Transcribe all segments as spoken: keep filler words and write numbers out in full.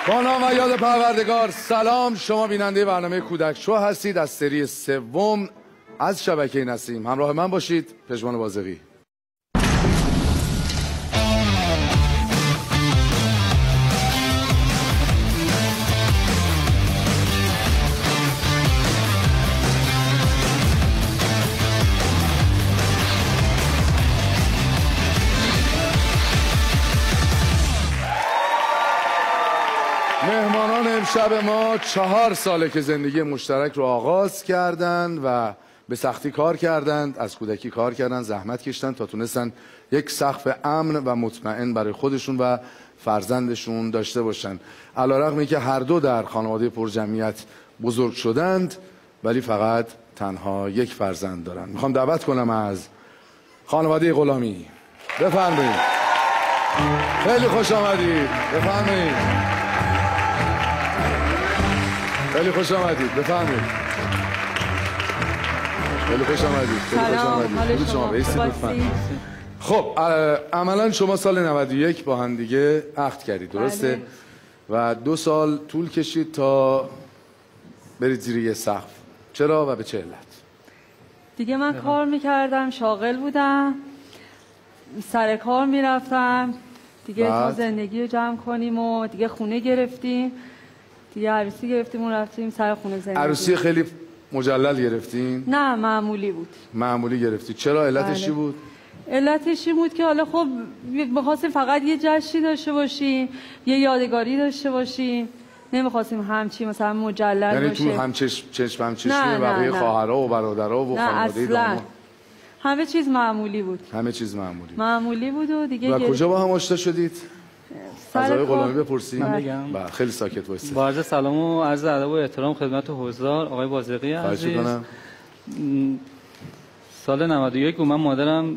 با نام و یاد پروردگار. سلام، شما بیننده برنامه کودک شو هستید از سری سوم از شبکه نسیم. همراه من باشید، پژمان بازقی. مهمانان امشب ما چهار ساله که زندگی مشترک رو آغاز کردند و به سختی کار کردند، از کودکی کار کردند، زحمت کشیدند تا تونستن یک سقف امن و مطمئن برای خودشون و فرزندشون داشته باشن. علیرغم اینکه هر دو در خانواده پرجمعیت بزرگ شدند، ولی فقط تنها یک فرزند دارند. میخوام دعوت کنم از خانواده غلامی. بفرمایید. خیلی خوش آمدید. بفرمایید. خیلی خوش آمدید. بفرمایید. خیلی خوش آمدید. خیلی خوش آمدید. خوش شما بیستید. خب عملا شما سال نود و یک با هم دیگه عقد کردید، درسته؟ بله. و دو سال طول کشید تا برید زیر یه سقف. چرا و به چه علت؟ دیگه من کار میکردم، شاغل بودم، سر کار میرفتم دیگه تا زندگی رو جمع کنیم و دیگه خونه گرفتیم، دیگه عروسی گرفتیم و رفتیم سر خونه زندگی. عروسی خیلی مجلل گرفتین؟ نه، معمولی بود. معمولی گرفتی. چرا؟ علتش چی بود؟ علتش این بود که حالا خب می‌خواستیم فقط یه جشنی داشته باشیم، یه یادگاری داشته باشیم، نمی‌خواستیم همچی مثلا مجلل یعنی باشه. یعنی تو هم چشم چشم هم چشمی بقیه خواهرها و برادرها و خانواده داماد؟ همه چیز معمولی بود. همه چیز معمولی معمولی بود و دیگه. و کجا با هم آشنا شدید؟ از آقای غلامی بپرسید. من بگم. بله، خیلی ساکت باشید. با عرض سلام و عرض ادب و احترام خدمت حضار آقای بازقی عزیز. خواهش می‌کنم. سال نود و یک بود. من مادرم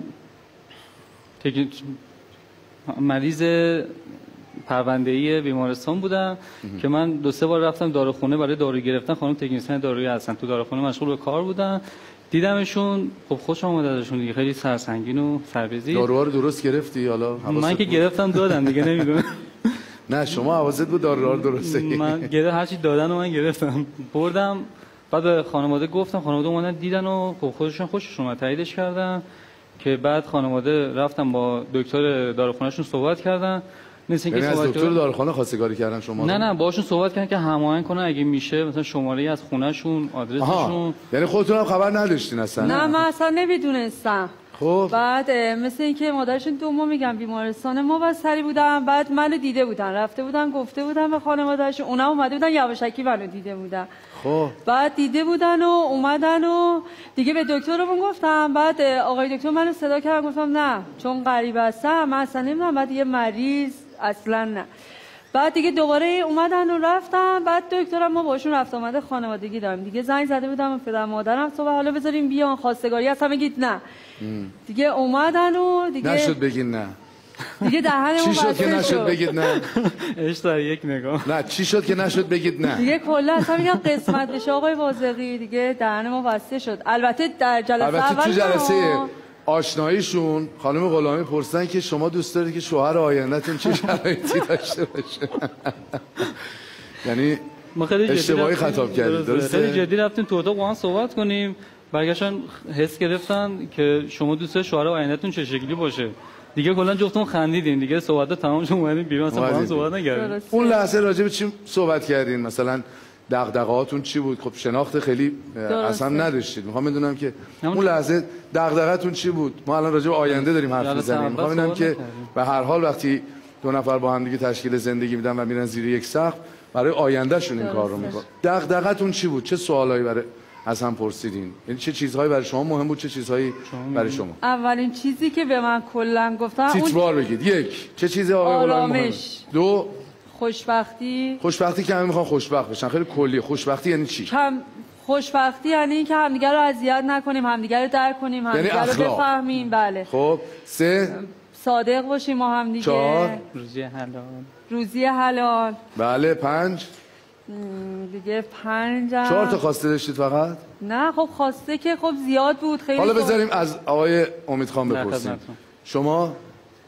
مریض پرونده‌ای بیمارستان بودم که من دو سه بار رفتم داروخونه برای دارو گرفتن. خانم تکنسین دارویی هستن، تو داروخونه مشغول به کار بودن، دیدمشون. خب خوش آمد ازشون دیگه، خیلی سرسنگین و سربزی. داروها رو درست گرفتی؟ حالا من که گرفتم دادم دیگه، نمیدونم. نه شما حواست بود داروها رو درسته. من گرفتم، هر چی دادن و من گرفتم بردم. بعد به خانواده گفتم، خانواده اومدن دیدن و خب خودشون خوششون اومد، تاییدش کردن. که بعد خانواده رفتم با دکتر داروخونهشون صحبت کردن. مثل اینکه از دکتر داروخانه خواستگاری کردن شما؟ نه نه، باهاشون صحبت کردن که هماهنگ کنن اگه میشه مثلا شماره از خونهشون، آدرسشون. یعنی خودتون هم خبر نداشتین اصلا؟ نه من اصلا نمیدونستم. خب بعد مثل اینکه مادرشون دو ماه میگم بیمارستان ما بستری بودن، بعد منو دیده بودن، رفته بودن گفته بودن به خانواده‌شون، اونا اومده بودن یواشکی منو دیده بودن. خب بعد دیده بودن و اومدن و دیگه به دکترمون گفتم. بعد آقای دکتر منو صدا کردن، گفتم نه چون غریب هستم من اصلا نمیدونم. بعد یه مریض اصلا نه. بعد دیگه دوباره اومدن و رفتم. بعد دکترم ما باشون رفت آمده خانوادگی داریم دیگه. زنگ زده بودم به پدر مادرم صبح حالا بذاریم بیان خواستگاری هست، هم بگید نه. دیگه اومدن و دیگه نشد بگید نه. دیگه دهنمون چی شد که نشد بگید نه؟ عشق در یک نگاه. نه چی شد که نشد بگید نه؟ دیگه کلا اصلا میگم قسمت بشه آقای بازقی، دیگه دهن ما بسته شد. البته در جلسه البته اول تو جلسه آشناییشون خانم غلامی پرسیدن که شما دوست دارید که شوهر آینده‌تون چه شرایطی داشته باشه؟ یعنی ما خیلی اشتباهی خطاب کردید، درسته؟ خیلی جدی رفتیم تو اتاق با هم صحبت کنیم. برگشتن حس گرفتن که شما دوست دارید شوهر آینده‌تون چه شکلی باشه. دیگه کلا جفتمون خندیدیم دیگه. صحبت تمام شد، اومدیم بیرون، اصلا با هم صحبت نکردیم. اون لحظه راجع به چی صحبت کردین؟ مثلا دغدغه‌هاتون چی بود؟ خب شناخت خیلی اصلا نداشتید. میخوام بدونم که اون لحظه دغدغه‌تون چی بود؟ ما الان راجع به آینده داریم حرف میزنیم. میخوام بدونم که به هر حال وقتی دو نفر با هم دیگه تشکیل زندگی میدن و میرن زیر یک سقف برای آیندهشون این کار رو میکنن، دغدغه‌تون چی بود؟ چه سوالایی برای از هم پرسیدین؟ یعنی چه چیزهایی برای شما مهم بود، چه چیزهایی برای شما؟ اولین چیزی که به من کلا گفتن تیتروار بگید. یک، چه چیزی آرامش. دو، خوشبختی. خوشبختی که همه میخوان خوشبخت بشن. خیلی کلی. خوشبختی یعنی چی؟ کم خوشبختی یعنی اینکه همدیگه رو اذیت نکنیم، همدیگه رو درک کنیم، همدیگه رو بفهمیم. بله. خب سه، صادق باشیم ما همدیگه. چهار، روزی حلال. روزی حلال. بله. پنج دیگه پنجم. چهار تا خواسته داشتید فقط؟ نه خب خواسته که خب زیاد بود خیلی. حالا بذاریم از آقای امیدخان بپرسیم. شما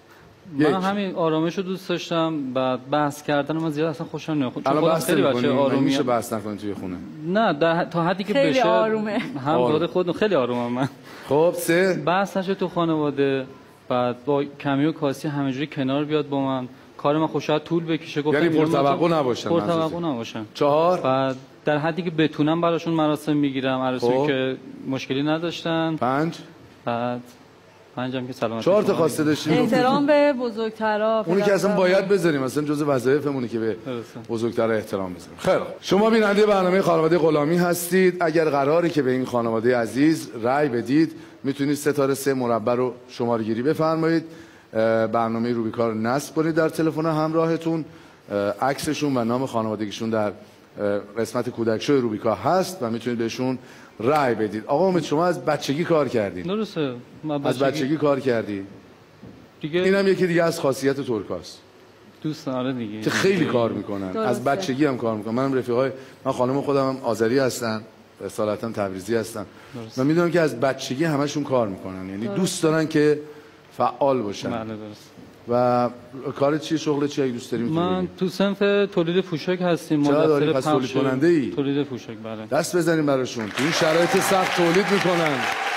من همین آرامش رو دوست داشتم. بعد بحث کردن من زیاد اصلا خوشم نمیاد. چون الان بحث خیلی بچه آرومی میشه بحث نکنید توی خونه. نه در تا حدی که خیلی بشه آرومه. هم خود خود خیلی آرومم من. خب سه بحث نشه تو خانواده. بعد با کمی و کاسی همینجوری کنار بیاد با من. کار من خوشا طول بکشه. گفتم یعنی پرتوقع نباشن. پرتوقع نباشن. چهار بعد در حدی که بتونم براشون مراسم میگیرم، عروسی خب. که مشکلی نداشتن. پنج بعد پنجم که سلامت. چهار تا خواسته داشتیم. احترام به بزرگترا. اونی که اصلا باید بذاریم، اصلا جزء وظایفمونه که به بزرگترا احترام بذاریم. خیلی شما بیننده برنامه خانواده غلامی هستید. اگر قراره که به این خانواده عزیز رأی بدید، میتونید ستاره سه مربع رو شماره گیری بفرمایید. برنامه روبیکا رو نصب کنید در تلفن همراهتون. عکسشون و نام خانوادگیشون در قسمت کودک شو روبیکا هست و میتونید بهشون رأی بدید. آقا امید شما از بچگی کار کردین؟ درسته. بچگی... از بچگی کار کردی؟ دیگه اینم یکی دیگه از خاصیت ترکاست. دوست داره دیگه. که خیلی کار میکنن. درسته. از بچگی هم کار میکنن. منم رفیقای من خانم خودم هم آذری هستن، اصالتا تبریزی هستن. من میدونم که از بچگی همشون کار میکنن. یعنی درسته. دوست دارن که فعال باشن. بله درست. و کار چیه، شغل چیه اگه دوست داری میتونی من تو صنف تولید پوشاک هستیم. مدثر تولید کننده ای؟ تولید پوشاک بله. دست بزنیم براشون. تو این شرایط سخت تولید میکنن.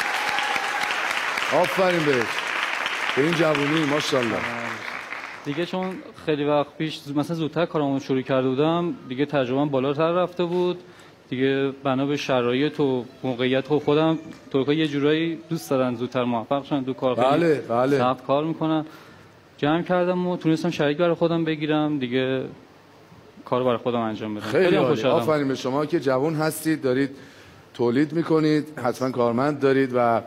آفرین بهش. به این جوونی ماشاءالله. دیگه چون خیلی وقت پیش مثلا زودتر کارامو شروع کرده بودم، دیگه تجربه‌ام بالاتر رفته بود. دیگه بنا به شرایط و موقعیت و خودم ترکا یه جورایی دوست دارن زودتر موفق شن تو کار. بله بله. سخت کار میکنن. جمع کردم و تونستم شریک برای خودم بگیرم دیگه، کارو برای خودم انجام بدم. خیلی خوشحالم. آفرین به شما که جوان هستید، دارید تولید میکنید، حتما کارمند دارید و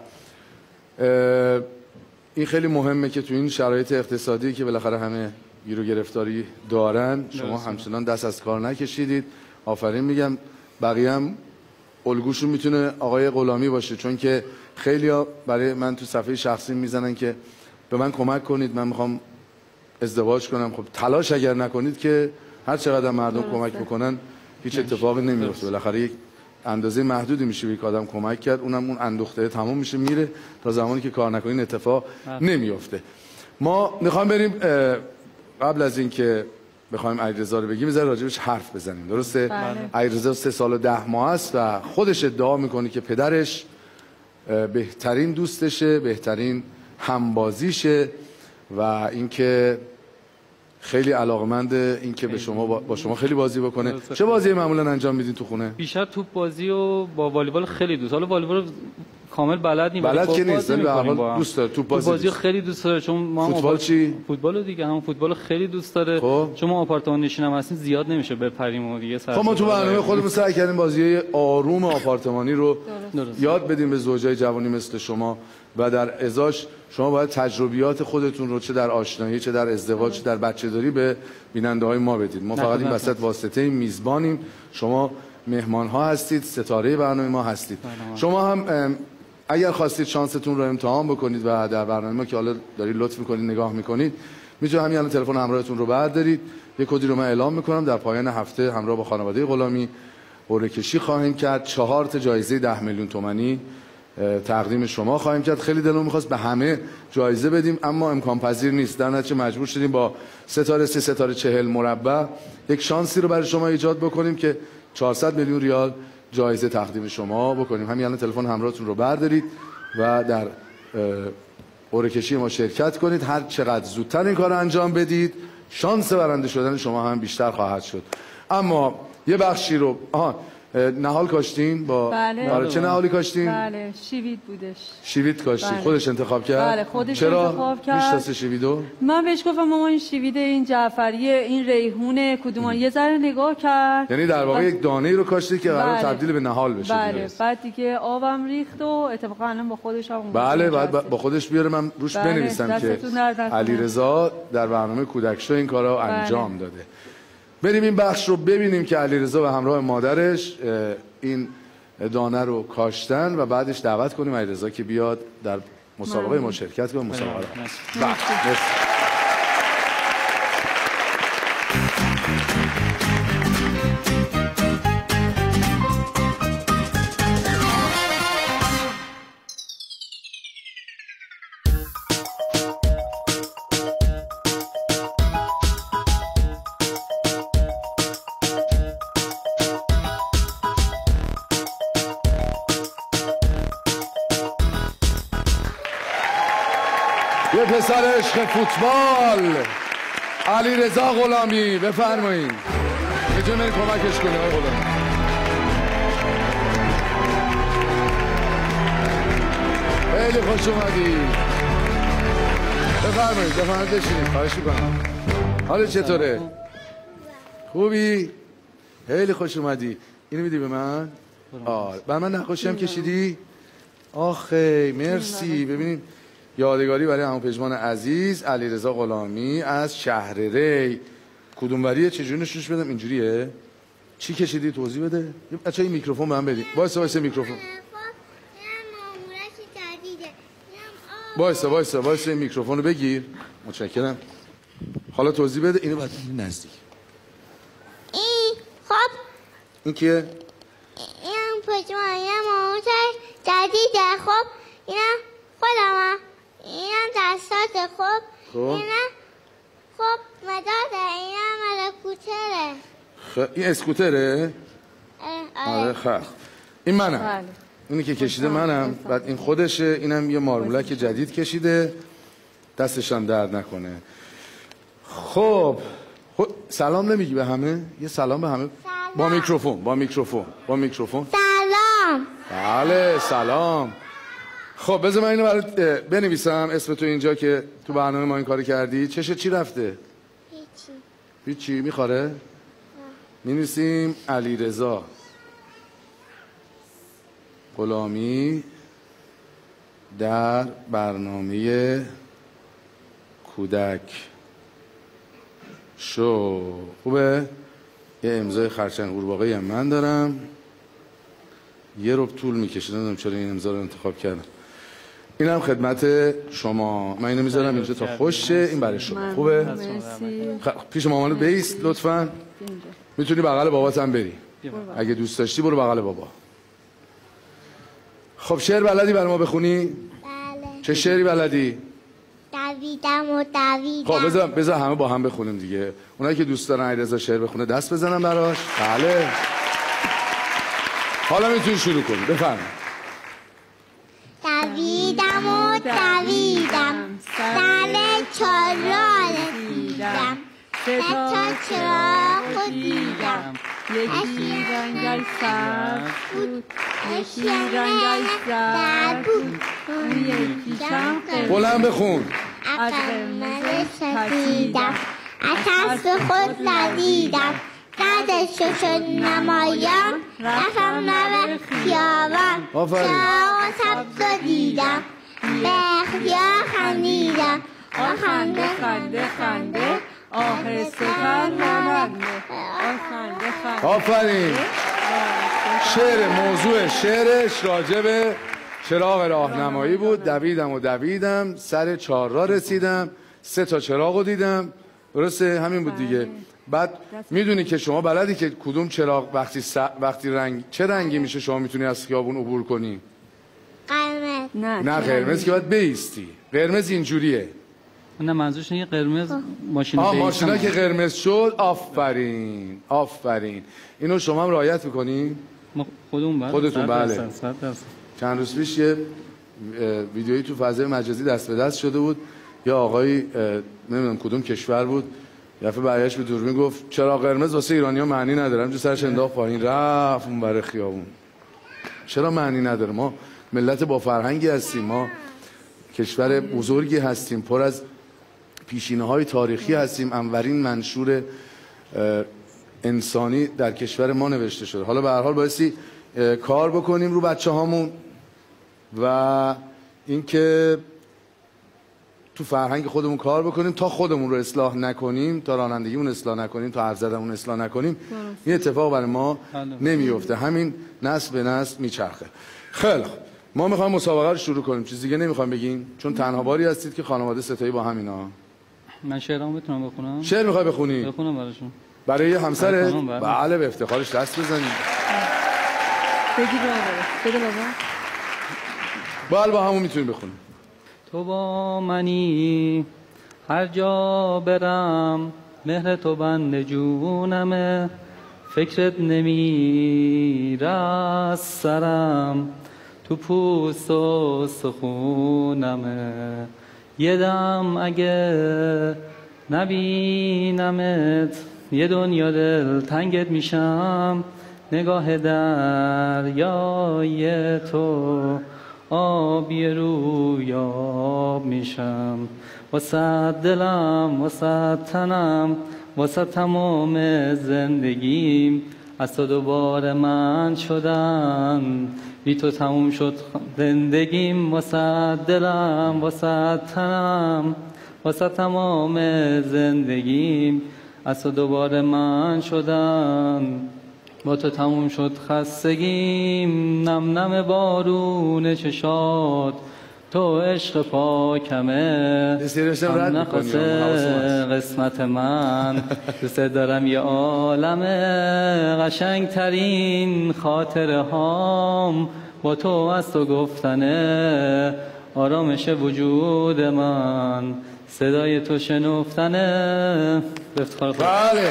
این خیلی مهمه که تو این شرایط اقتصادی که بالاخره همه گیر و گرفتاری دارن شما همچنان دست از کار نکشیدید. آفرین میگم. بقیه هم الگوشون میتونه آقای غلامی باشه، چون که خیلیا برای من تو صفحه شخصی میزنن که به من کمک کنید، من میخوام ازدواج کنم. خب تلاش اگر نکنید که هر چقدر مردم کمک بکنن هیچ اتفاقی نمیفته. بالاخره یک اندازه محدودی میشه به یک آدم کمک کرد، اونم اون اندوخته تمام میشه میره، تا زمانی که کار نکنین اتفاق نمیفته. ما میخوام بریم قبل از اینکه بخوایم علیرضا رو بگیم، بذار راجبش حرف بزنیم. درسته؟ علیرضا سه سال و ده ماه است و خودش ادعا میکنه که پدرش بهترین دوستشه، بهترین همبازیشه و اینکه خیلی علاقمند اینکه به شما با, با شما خیلی بازی بکنه. چه بازی معمولا انجام میدین تو خونه؟ بیشتر توپ بازی و با والیبال خیلی دوست. حالا والیبال کامل بلد نیست. بلد که نیست، ولی به هر حال دوست داره. توپ بازی, بازی خیلی دوست داره. چون ما فوتبال چی؟ فوتبال دیگه هم فوتبال خیلی دوست داره. خب. چون ما آپارتمان نشینم هستیم زیاد نمیشه بپریم و دیگه سر. خب ما تو برنامه خودمون سعی کردیم بازی آروم آپارتمانی رو درست. یاد بدیم به زوجای جوانی مثل شما و در ازاش شما باید تجربیات خودتون رو چه در آشنایی، چه در ازدواج، چه در بچه‌داری به بیننده‌های ما بدید. ما فقط این وسط واسطه میزبانیم، شما مهمان‌ها هستید، ستاره برنامه ما هستید. شما هم اگر خواستید شانستون رو امتحان بکنید و در برنامه ما که حالا دارید لطف می‌کنید نگاه می‌کنید، میتونید همین الان تلفن همراهتون رو بردارید. یه کدی رو من اعلام می‌کنم، در پایان هفته همراه با خانواده غلامی قرعه کشی خواهیم کرد. چهار تا جایزه ده میلیون تومانی تقدیم شما خواهیم کرد. خیلی دلمون می‌خواست به همه جایزه بدیم اما امکان پذیر نیست. در نتیجه مجبور شدیم با ستاره سه ستاره چهل مربع یک شانسی رو برای شما ایجاد بکنیم که چهارصد میلیون ریال جایزه تقدیم شما بکنیم. همین الان تلفن همراهتون رو بردارید و در قرعه کشی ما شرکت کنید. هر چقدر زودتر این کار رو انجام بدید شانس برنده شدن شما هم بیشتر خواهد شد. اما یه بخشی رو آها نهال کاشتین با بله. برای چه نهالی کاشتین؟ بله شیوید بودش. شیوید کاشتین. بله. خودش انتخاب کرد؟ بله خودش چرا؟ انتخاب کرد. میشناسه شیویدو؟ من بهش گفتم ماما این شیوید، این جعفری، این ریحونه کدومان، یه ذره نگاه کرد. یعنی در واقع یک دانه‌ای رو کاشتی که قرار بله. تبدیل به نهال بشه. بله دیگه. بعد دیگه آبم ریخت و اتفاقا الان با خودش هم بله بعد با خودش بیاره من روش بله. بنویسم که علیرضا در برنامه کودک شو این کارو بله. انجام داده. بریم این بخش رو ببینیم که علیرضا و همراه مادرش این دانه رو کاشتن و بعدش دعوت کنیم علیرضا که بیاد در مسابقه ما شرکت کنه. مسابقه بله. یه پسر عشق فوتبال علیرضا غلامی، بفرمایید. میتونید برید کمکش کنید آقای غلامی. خیلی خوش اومدی. بفرمایید بفرمایید بشینید. خواهش میکنم. حالا چطوره؟ خوبی؟ خیلی خوش اومدی. اینو میدی به من؟ آره. بر من نقاشی هم کشیدی؟ آخه مرسی. ببینید یادگاری برای عمو پژمان عزیز علیرضا غلامی از شهر ری. کدوم وریه؟ چجوری نشونش بدم؟ اینجوریه؟ چی کشیدی؟ توضیح بده. بچه‌ها این میکروفون به من بدید. وایسا وایسا میکروفون. وایسا وایسا وایسا این میکروفون رو بگیر. متشکرم. حالا توضیح بده. اینو بعد نزدیک. این خب این کیه؟ این پژمان یه ماموتش جدیده. خب اینم خودمم. اینم دستات. خب خب اینم خب مداده. اینم مال کوتره. خب این اسکوتره؟ آره. خب این منم. بله. اینی که کشیده منم. بعد این خودشه. اینم یه مارمولک جدید کشیده. دستش هم درد نکنه. خب خب سلام نمیگی به همه؟ یه سلام به همه. سلام. با میکروفون با میکروفون با میکروفون. سلام. بله سلام. خب بذار من اینو برات بنویسم اسم تو اینجا که تو برنامه ما این کارو کردی. چشه چی رفته؟ هیچی. هیچی میخوره؟ می‌نویسیم علیرضا غلامی در برنامه کودک شو. خوبه؟ یه امضای خرچنگ قورباغه‌ای هم من دارم. یه ربع طول میکشه. نمیدونم چرا این امضا رو انتخاب کردم. اینم خدمت شما. من اینو میذارم اینجا تا خوشه. این برای شما. خوبه؟ خ... پیش مامانو بیست لطفاً. میتونی بغل بابات هم بری. اگه دوست داشتی برو بغل بابا. خب شعر بلدی برای ما بخونی؟ بله. چه شعری بلدی؟ دویدم و دویدم. خب بذار بذار همه با هم بخونیم دیگه. اونایی که دوست دارن علیرضا شعر بخونه دست بزنن براش. بله. حالا میتونی شروع کنی. بفرمایید. دویدم و دویدم سر چهار رسیدم سه تا چراغ و دیدم یکی رنگش سبز بود یکی رنگش زرد بود اون یکیشم بلند بخون. از قرمز شدیدم اتش به خود ندیدم قدش شد نمایان رفتم لب خیابان چراغ سبز رو دیدم به اختیار خندیدم آه خنده خنده خنده آهسته تر رونده آه خنده خنده. آفرین. شعر موضوع شعرش راجع به چراغ راهنمایی بود. دویدم و دویدم سر چهار راه رسیدم سه تا چراغ رو دیدم. درسته؟ همین بود دیگه. بعد میدونی که شما بلدی که کدوم چراغ وقتی س... وقتی رنگ چه رنگی میشه شما میتونی از خیابون عبور کنی؟ قرمز. نه نه قرمز که باید بیستی. قرمز اینجوریه. نه منظورش اینه قرمز ماشین آه بیسم. ماشینا که قرمز شد. آفرین آفرین. اینو شما هم رعایت میکنی؟ ما خودمون بله. خودتون بله. صد درصد. چند روز پیش یه ویدیویی تو فضای مجازی دست به دست شده بود. یه آقایی نمیدونم کدوم کشور بود یه دفعه برگشت به دوربین گفت چرا قرمز واسه ایرانی‌ها معنی نداره. همینجوری سرش انداخت پایین رفت اون برای خیابون. چرا معنی نداره؟ ما ملت با فرهنگی هستیم. ما کشور بزرگی هستیم. پر از پیشینه‌های تاریخی هستیم. انورین منشور انسانی در کشور ما نوشته شده. حالا به هر حال بایستی کار بکنیم رو بچه‌هامون و اینکه تو فرهنگ خودمون کار بکنیم. تا خودمون رو اصلاح نکنیم، تا رانندگیمون اصلاح نکنیم، تا حرف زدنمون اصلاح نکنیم این اتفاق برای ما نمیفته. همین نسل به نسل میچرخه. خیلی خوب ما میخوایم مسابقه رو شروع کنیم. چیز دیگه نمیخوایم بگیم چون تنها باری هستید که خانواده ستایی با همینا. من شعرامو میتونم بخونم؟ شعر میخوای بخونی؟ بخونم براشون. برای همسرت؟ بله. بله به افتخارش دست بزنید. بگی بابا. بده بابا. بله با همون میتونی بخونی. تو با منی هر جا برم مهر تو بند جونمه فکرت نمیره از سرم تو پوست و سخونمه یه دم اگه نبینمت یه دنیا دل تنگت میشم، نگاه دریای تو آبی رویاب میشم. واسه دلم واسه تنم واسه تمام زندگیم، از تو دوباره من شدم، بی تو تموم شد زندگیم. واسه دلم واسه تنم واسه تمام زندگیم، از تو دوباره من شدم، با تو تموم شد خستگیم. نم نم بارون چشات تو عشق پاکمه، هم نخواسته قسمت من. دوست دارم یه عالمه قشنگ ترین خاطره هام، با تو از تو گفتنه آرامش وجود من، صدای تو شنفتنه. افتخار خود. بله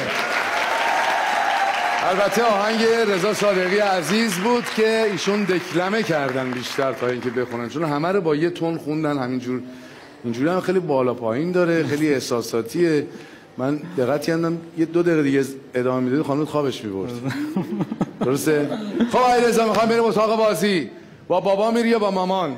البته آهنگ رضا صادقی عزیز بود که ایشون دکلمه کردن بیشتر تا اینکه بخونن، چون همه رو با یه تون خوندن همینجور. اینجوری هم خیلی بالا پایین داره، خیلی احساساتیه. من دقت کردم یه دو دقیقه دیگه ادامه میداد خانم خوابش میبرد. درسته؟ خب آقای رضا میخوام بریم اتاق بازی. با بابا میری یا با مامان؟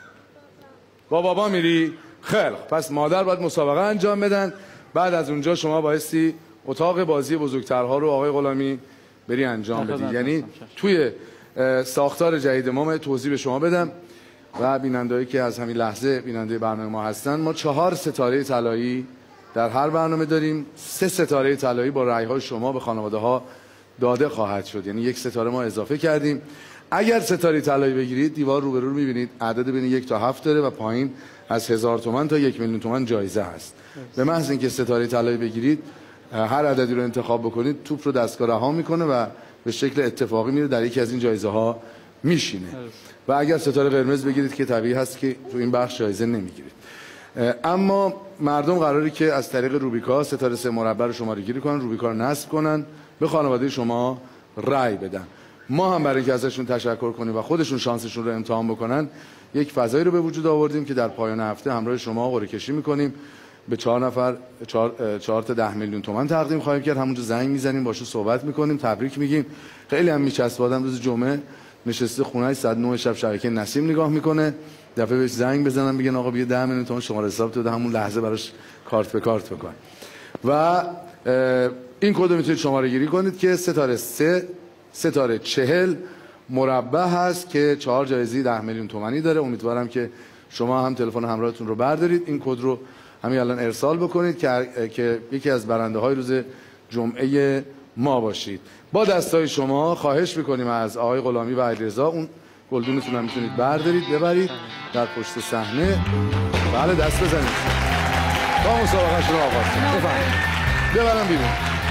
با بابا میری؟ خیلی پس مادر باید مسابقه انجام بدن، بعد از اونجا شما بایستی اتاق بازی بزرگترها رو آقای غلامی بری انجام بدی. یعنی توی ساختار جدید ما من توضیح به شما بدم و بینندهایی که از همین لحظه بیننده برنامه ما هستن، ما چهار ستاره طلایی در هر برنامه داریم. سه ستاره طلایی با رأی‌های شما به خانواده ها داده خواهد شد، یعنی یک ستاره ما اضافه کردیم. اگر ستاره طلایی بگیرید دیوار روبرو رو می‌بینید، عدد بین یک تا هفت داره و پایین از هزار تومان تا یک میلیون تومان جایزه هست. به محض اینکه ستاره طلایی بگیرید هر عددی رو انتخاب بکنید توپ رو دستگاه رها میکنه و به شکل اتفاقی میره در یکی از این جایزه ها میشینه. و اگر ستاره قرمز بگیرید که طبیعی هست که تو این بخش جایزه نمیگیرید. اما مردم قراره که از طریق روبیکا ستاره سه مربع رو شماره گیری کنن، روبیکا رو نصب کنن، به خانواده شما رأی بدن. ما هم برای اینکه ازشون تشکر کنیم و خودشون شانسشون رو امتحان بکنن یک فضایی رو به وجود آوردیم که در پایان هفته همراه شما قرعه کشی میکنیم. به چهار نفر چهار, چهار تا ده میلیون تومان تقدیم خواهیم کرد. همونجا زنگ میزنیم باشون صحبت میکنیم، تبریک میگیم. خیلی هم میچسبه آدم روز جمعه نشسته خونه ساعت نه شب شبکه نسیم نگاه میکنه، دفعه بهش زنگ بزنن میگن آقا بیا ده میلیون تومان شماره حساب تو همون لحظه براش کارت به کارت بکن. و این کد رو میتونید شماره گیری کنید که ستاره سه ستاره چهل مربع هست که چهار جایزه ده میلیون تومانی داره. امیدوارم که شما هم تلفن همراهتون رو بردارید، این کد رو همین الان ارسال بکنید که که یکی از برنده های روز جمعه ما باشید. با دستای شما خواهش میکنیم از آقای غلامی و علیرضا اون گلدونتون هم میتونید بردارید ببرید در پشت صحنه. بله دست بزنید تا مسابقه رو آغاز کنید. بفرمایید ببرم بیرون.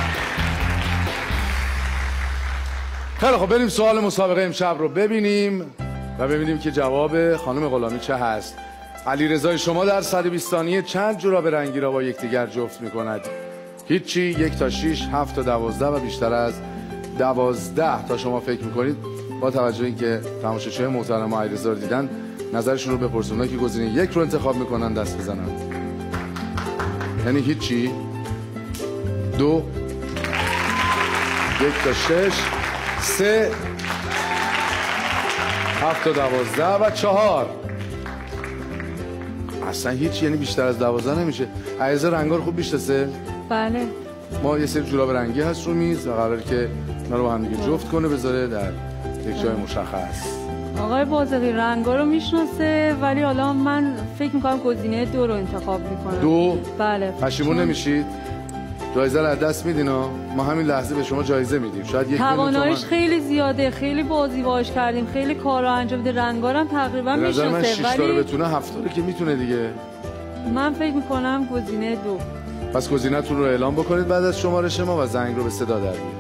خیلی خب بریم سوال مسابقه امشب رو ببینیم و ببینیم که جواب خانم غلامی چه هست. علیرضا شما در صد و بیست ثانیه چند جوراب رنگی را با یکدیگر جفت می‌کند؟ هیچی، یک تا شش، هفت تا دوازده و بیشتر از دوازده تا شما فکر می‌کنید. با توجه به اینکه تماشاچی‌های محترم علیرضا رو دیدن نظرشون رو بپرسونن که گزینه یک رو انتخاب می‌کنن دست بزنن. یعنی هیچی، دو، یک تا شش، سه، هفت تا دوازده و چهار. اصلا هیچ، یعنی بیشتر از دوازده نمیشه. علیرضا رنگا رو خوب میشناسه؟ بله. ما یه سری جوراب رنگی هست رو میز و قراره که اینا رو با هم دیگه جفت کنه بذاره در یک جای مشخص. آقای بازقی رنگا رو میشناسه ولی حالا من فکر میکنم گزینه دو رو انتخاب میکنم. دو؟ بله. پشیمون نمیشید؟ جایزه رو از دست میدین ها؟ ما همین لحظه به شما جایزه میدیم. شاید یک تواناییش خیلی زیاده، خیلی بازی باهاش کردیم، خیلی کارا انجام بده، رنگا رو هم تقریبا میشناسه. من شش تا رو بتونه هفت تا که میتونه دیگه. من فکر میکنم گزینه دو. پس گزینه‌تون رو اعلام بکنید بعد از شمارش ما و زنگ رو به صدا در بیارید.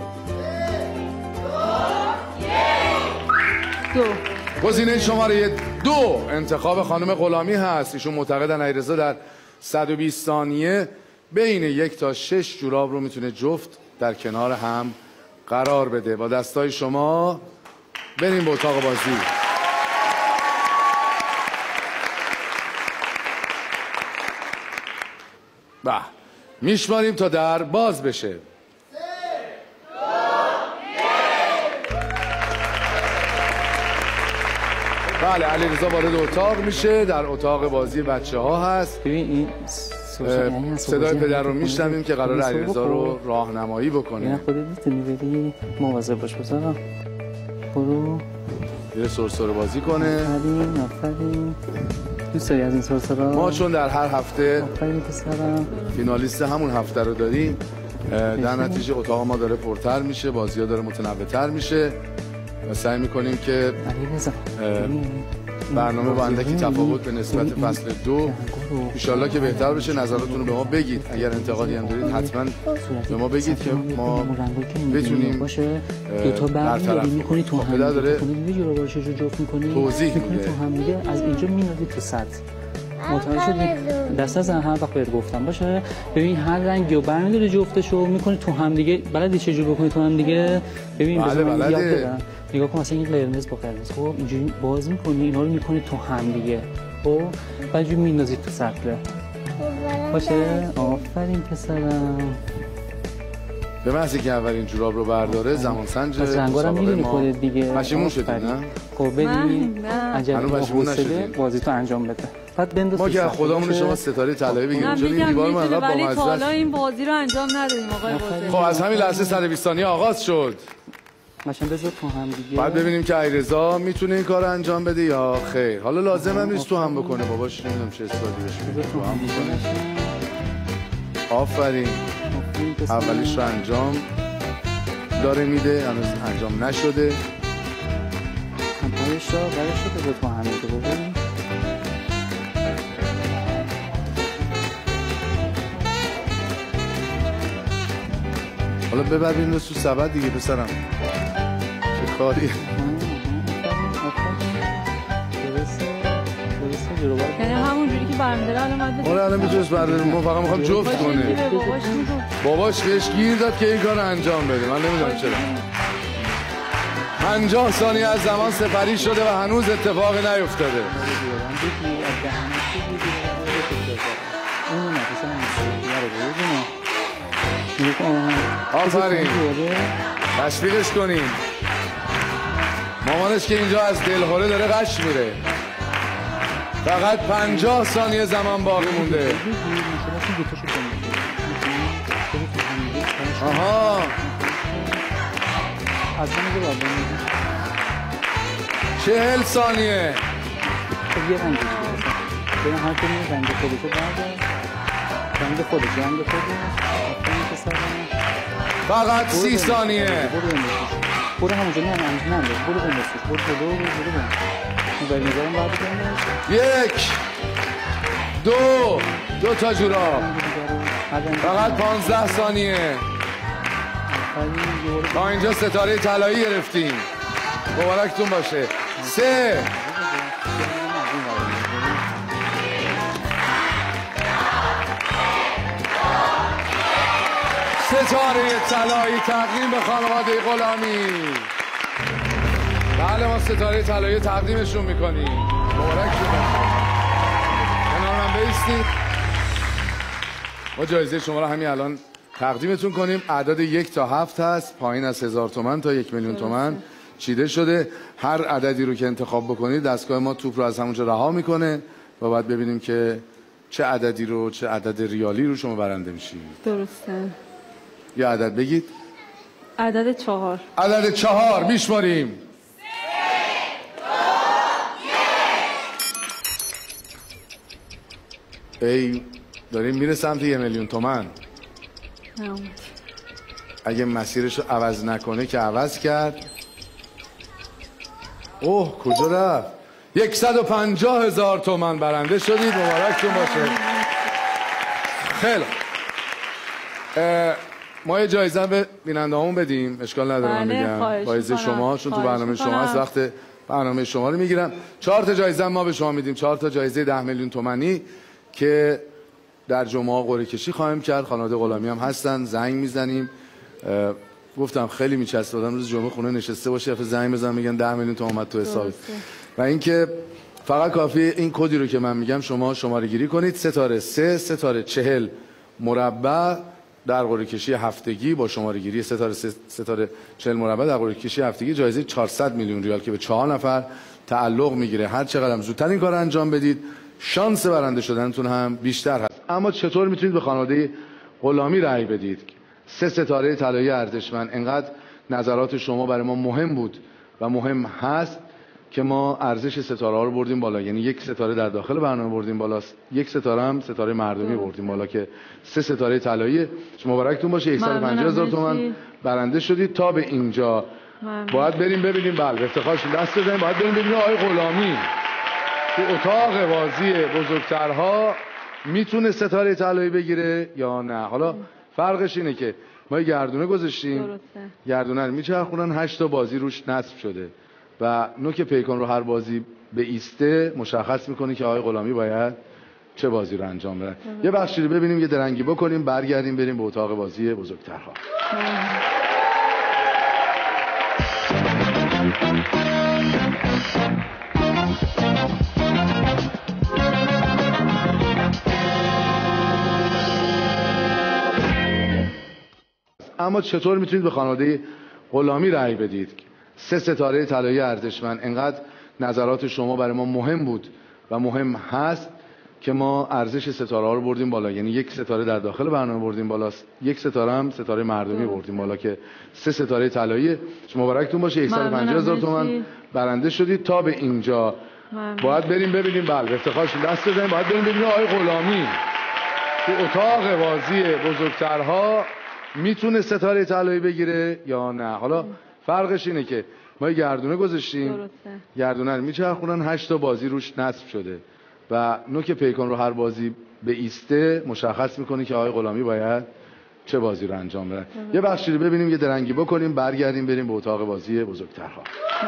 دو. گزینه شماره دو انتخاب خانم غلامی هست. ایشون معتقدن علیرضا در صد و بیست ثانیه بین یک تا شش جوراب رو میتونه جفت در کنار هم قرار بده. با دستای شما بریم به اتاق بازی. به میشماریم تا در باز بشه. بله علیرضا وارد اتاق میشه، در اتاق بازی بچه ها هست. ببین این صدای پدر رو میشنویم که قرار علیرضا رو راهنمایی بکنه. نه خودت میتونی بری مواظب باش بذارم. برو یه سرسره بازی کنه. آفرین آفرین. دوست داری از این سرسرا؟ ما چون در هر هفته آفرین پسرم فینالیست همون هفته رو داریم، در نتیجه اتاق ما داره پرتر میشه، بازی ها داره متنوع‌تر میشه و سعی میکنیم که برنامه با اندکی تفاوت به نسبت فصل دو انشالله که بهتر بشه. نظراتتون رو به ما بگید، اگر انتقادی هم دارید حتما به ما بگید که ما بتونیم دو تا برمی میکنی تو هم داره جفت میکنی توضیح میکنی تو هم دیگه، از اینجا میندازی تو سطح. متوجه شدی؟ دست از هر وقت بهت گفتم باشه. ببین هر رنگی رو برمی‌داری جفتشو میکنی تو هم دیگه. بلدی چجوری بکنی تو هم دیگه؟ ببین بله بذار یاد بلده. بدم. نگاه کن مثلا این قرمز با قرمز، خب اینجوری باز میکنی اینا رو میکنی تو هم دیگه، خب بعد اینجوری میندازی تو سطل باشه. آفرین پسرم. به محضی که اولین جوراب رو برداره زمان سنج پس رنگارم میدونی خودت دیگه. پشیمون شدی نه؟ خب ببین نه. عجب هنوز پشیمون حوصله نشدیم. بازی تو انجام بده. بعد بنداز ما تو که سطل. خودمون شما ستاره طلایی بگیریم من چون این میگم دیوار میتونه انقدر ولی تا بامزه حالا است. این بازی رو انجام ندادیم آقای حسین. خب از همین لحظه سر بیست ثانیه آغاز شد. ماشین بذار تو هم دیگه. بعد ببینیم که علیرضا میتونه این کار رو انجام بده یا خیر. حالا لازم هم نیست تو هم بکنه، باباش نمیدونم چه استادی بشه. بذار تو هم دیگه. آفرین. اولیش رو انجام داره میده، هنوز انجام نشده. کمپایش رو برش رو بذار تو هم دیگه. ببین حالا ببر بنداز تو سبد دیگه پسرم. چه کاری؟ یعنی همون جوری که برمی‌داره الان باید بده. آره الان میتونست برداره، ما فقط میخوام جفت کنه. به باباش میگفت. باباش بهش گیر داد که این کار رو انجام بده، من نمیدونم چرا. پنجاه ثانیه از زمان سپری شده و هنوز اتفاقی نیفتاده. آفرین. تشویقش کنین. مامانش که اینجا از دلخوره داره قش میره. فقط پنجاه ثانیه زمان باقی مونده. آها چهل ثانیه. یه رنگ ببین هر کدوم رنگ خودشو برده. رنگ خودش رنگ خودش. فقط سی ثانیه. برو بندازش. برو همونجا نه نه نه برو بندازش. برو برو برو برو. موبایل میذارم بعد بنداز. یک دو دو تا جوراب. فقط پانزده ثانیه. تا اینجا ستاره طلایی گرفتیم. مبارکتون باشه. سه ستاره طلایی تقدیم به خانواده غلامی. بله ما ستاره طلایی تقدیمشون میکنیم. مبارکتون باشه. کنار من بایستید. ما جایزه شما رو همین الان تقدیمتون کنیم. اعداد یک تا هفت هست، پایین از هزار تومن تا یک میلیون تومن چیده شده. هر عددی رو که انتخاب بکنید دستگاه ما توپ رو از همونجا رها میکنه و بعد ببینیم که چه عددی رو، چه عدد ریالی رو شما برنده میشید. درسته. یه عدد بگید. عدد چهار. عدد چهار میشماریم. ای داریم میره سمت یه میلیون تومن. اگه مسیرش رو عوض نکنه که عوض کرد. اوه کجا رفت؟ یکصد و پنجاه هزار تومن برنده شدید. مبارکتون باشه. خیلی ما یه جایزه به بیننده همون بدیم، اشکال نداره. من بگم جایزه شما چون تو برنامه شما هست، وقت برنامه شما رو میگیرم. چهار تا جایزه ما به شما میدیم، چهار تا جایزه ده میلیون تومانی که در جمعه قرعه کشی خواهیم کرد. خانواده غلامی هم هستن، زنگ میزنیم. گفتم خیلی میچسبه آدم روز جمعه خونه نشسته باشه افت زنگ بزنن میگن ده میلیون تومان اومد تو حساب. و اینکه فقط کافیه این کدی رو که من میگم شما شماره گیری کنید. ستاره سه ستاره چهل مربع در قرعه کشی هفتگی با شماره گیری ستاره ستاره چهل مربع در قرعه کشی هفتگی جایزه چهارصد میلیون ریال که به چهار نفر تعلق میگیره. هر چقدر هم زودتر این کار انجام بدید شانس برنده شدنتون هم بیشتر هست. اما چطور میتونید به خانواده غلامی رأی بدید؟ سه ستاره طلایی ارزشمند، انقدر نظرات شما برای ما مهم بود و مهم هست که ما ارزش ستاره ها رو بردیم بالا. یعنی یک ستاره در داخل برنامه بردیم بالا، یک ستاره هم ستاره مردمی بردیم بالا که سه ستاره طلایی. شما مبارکتون باشه. صد و پنجاه هزار تومان برنده شدید. تا به اینجا ممنون. باید بریم ببینیم. بله افتخارشون دست بزنیم. باید بریم ببینیم آقای غلامی تو اتاق بازی بزرگترها میتونه ستاره طلایی بگیره یا نه. حالا فرقش اینه که ما گردونه گذاشتیم، گردونه رو میچرخونن، هشت تا بازی روش نصب شده و نوک پیکان رو هر بازی به ایسته مشخص میکنه که آقای غلامی باید چه بازی رو انجام بده. یه بخشی رو ببینیم، یه درنگی بکنیم، برگردیم بریم به اتاق بازی بزرگترها. اما چطور میتونید به خانواده غلامی رأی بدید؟ سه ستاره طلایی ارزشمند، انقدر نظرات شما برای ما مهم بود و مهم هست که ما ارزش ستاره ها رو بردیم بالا. یعنی یک ستاره در داخل برنامه بردیم بالا، یک ستاره هم ستاره مردمی بردیم بالا که سه ستاره طلایی. شما مبارکتون باشه. صد و پنجاه هزار تومان برنده شدید. تا به اینجا ممنون. باید بریم ببینیم. بله افتخارشون دست بزنیم. باید بریم ببینیم آقای غلامی تو اتاق بازی بزرگترها میتونه ستاره طلایی بگیره یا نه. حالا فرقش اینه که ما گردونه گذاشتیم، گردونه رو میچرخونن، هشت تا بازی روش نصب شده و نوک پیکان رو هر بازی به ایسته مشخص میکنه که آقای غلامی باید چه بازی رو انجام بده. یه بخشی رو ببینیم، یه درنگی بکنیم، برگردیم بریم به اتاق بازی بزرگترها.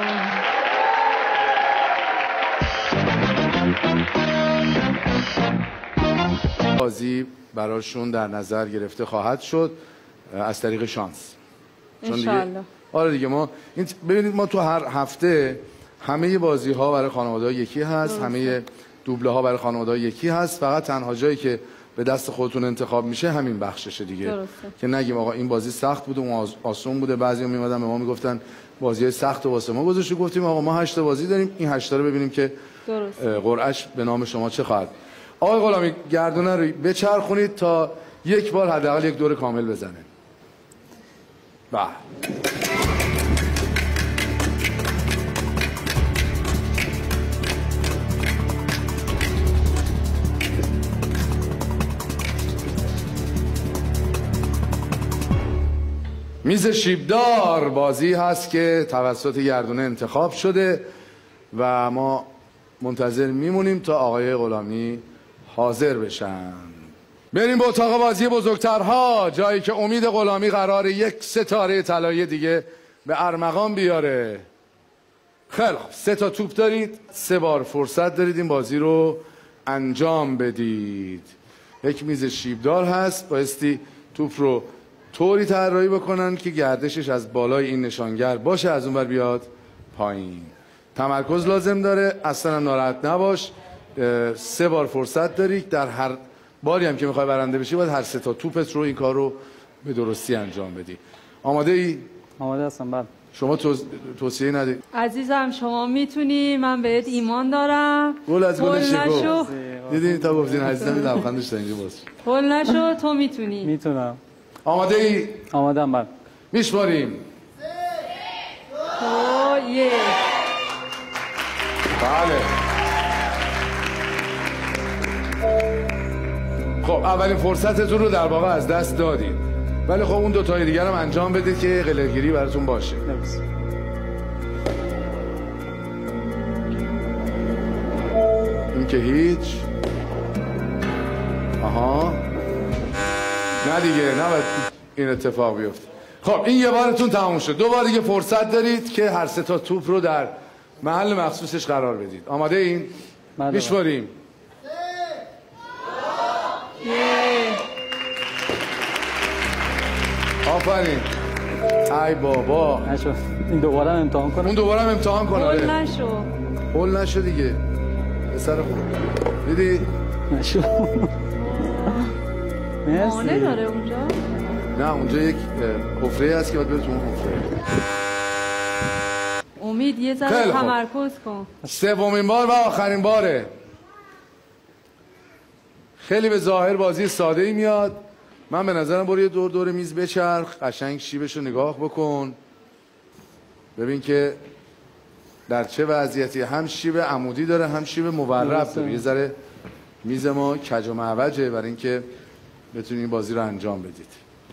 بازی براشون در نظر گرفته خواهد شد از طریق شانس. انشالله. آره دیگه ما این ببینید ما تو هر هفته همه بازی ها برای خانواده یکی هست، درسته. همه دوبله ها برای خانواده یکی هست. فقط تنها جایی که به دست خودتون انتخاب میشه همین بخششه دیگه. درسته. که نگیم آقا این بازی سخت بوده اون آسون بوده. بعضیا میومدن به ما میگفتن بازی سخت واسه ما گذاشته، گفتیم آقا ما هشت بازی داریم، این هشت تا رو ببینیم که قرعه‌اش به نام شما چه خواهد. آقای غلامی گردونه رو بچرخونید تا یک بار حداقل یک دور کامل بزنه. بله. میز شیبدار بازی هست که توسط گردونه انتخاب شده و ما منتظر میمونیم تا آقای غلامی حاضر بشن. بریم به اتاق بازی بزرگترها، جایی که امید غلامی قراره یک ستاره طلایی دیگه به ارمغان بیاره. خیلی خوب، سه تا توپ دارید، سه بار فرصت دارید این بازی رو انجام بدید. یک میز شیبدار هست، بایستی توپ رو طوری طراحی بکنن که گردشش از بالای این نشانگر باشه، از اون بر بیاد پایین. تمرکز لازم داره، اصلا ناراحت نباش. سه بار فرصت داری، در هر باری هم که میخوای برنده بشی باید هر سه تا توپت رو این کار رو به درستی انجام بدی. آماده ای؟ آماده هستم. بله. شما توص... توصیه ندید؟ عزیزم شما میتونی، من بهت ایمان دارم. گل از گل نشو. دیدین تا گفتین عزیزم لبخندش تا اینجا باز. گل نشو، تو میتونی. میتونم. آماده ای؟ آماده ام. بله. میشماریم. دو یک. بله. خب اولین فرصتتون رو در واقع از دست دادید، ولی خب اون دو تای دیگر هم انجام بدید که قلقگیری براتون باشه. نبس. این که هیچ. آها نه دیگه، نباید این اتفاق بیفته. خب این یه بارتون تموم شد. دو بار دیگه فرصت دارید که هر سه تا توپ رو در محل مخصوصش قرار بدید. آماده این؟ میشماریم. آفرین. ای بابا نشو. این دوباره هم امتحان کنم. اون دوباره هم امتحان کنم. هول نشو. هول نشو دیگه. پسر خوب. دیدی؟ نشو. مانع داره اونجا؟ نه اونجا یک حفره هست که باید بره تو اون حفره. امید یه ذره تمرکز کن. سومین بار و آخرین باره. خیلی به ظاهر بازی ساده ای میاد. من به نظرم برو یه دور دور میز بچرخ، قشنگ شیبش رو نگاه بکن، ببین که در چه وضعیتی. هم شیب عمودی داره هم شیب مورب داره. یه ذره میز ما کج و معوجه برای اینکه بتونید این بازی رو انجام بدید.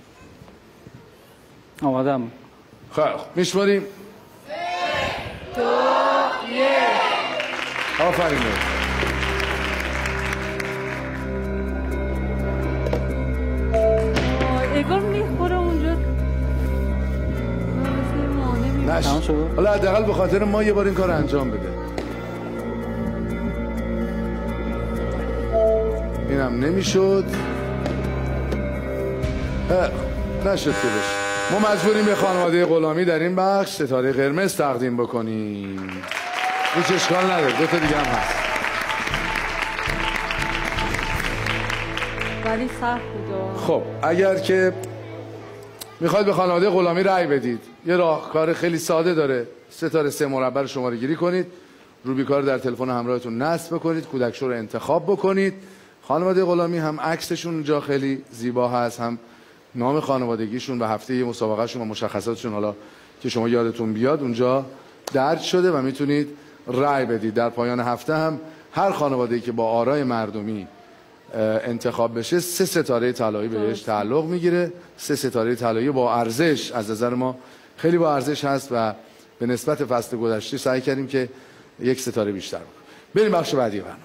آمادم. خیلی خوب میشماریم. دو یک. آفرین. اگار میخوره اونجا. نشد. حالا حداقل به خاطر ما یه بار این کار انجام بده. اینم نمیشد. نشد که بشه. ما مجبوریم به خانواده غلامی در این بخش ستاره قرمز تقدیم بکنیم. هیچ اشکال نداره، دو تا دیگه هم هست. ولی سخت بود. خب اگر که میخواید به خانواده غلامی رأی بدید، یه راهکار خیلی ساده داره. ستاره سه مربع رو شماره گیری کنید، روبیکا رو در تلفن همراهتون نصب بکنید، کودک شو رو انتخاب بکنید. خانواده غلامی هم عکسشون اونجا خیلی زیبا هست، هم نام خانوادگیشون و هفته مسابقهشون و مشخصاتشون حالا که شما یادتون بیاد اونجا درج شده و میتونید رأی بدید. در پایان هفته هم هر خانواده‌ای که با آرای مردمی انتخاب بشه سه ستاره طلایی بهش تعلق میگیره. سه ستاره طلایی با ارزش، از نظر ما خیلی با ارزش هست و به نسبت فصل گذشته سعی کردیم که یک ستاره بیشتر بکنیم. بریم بخش بعدی برنامه.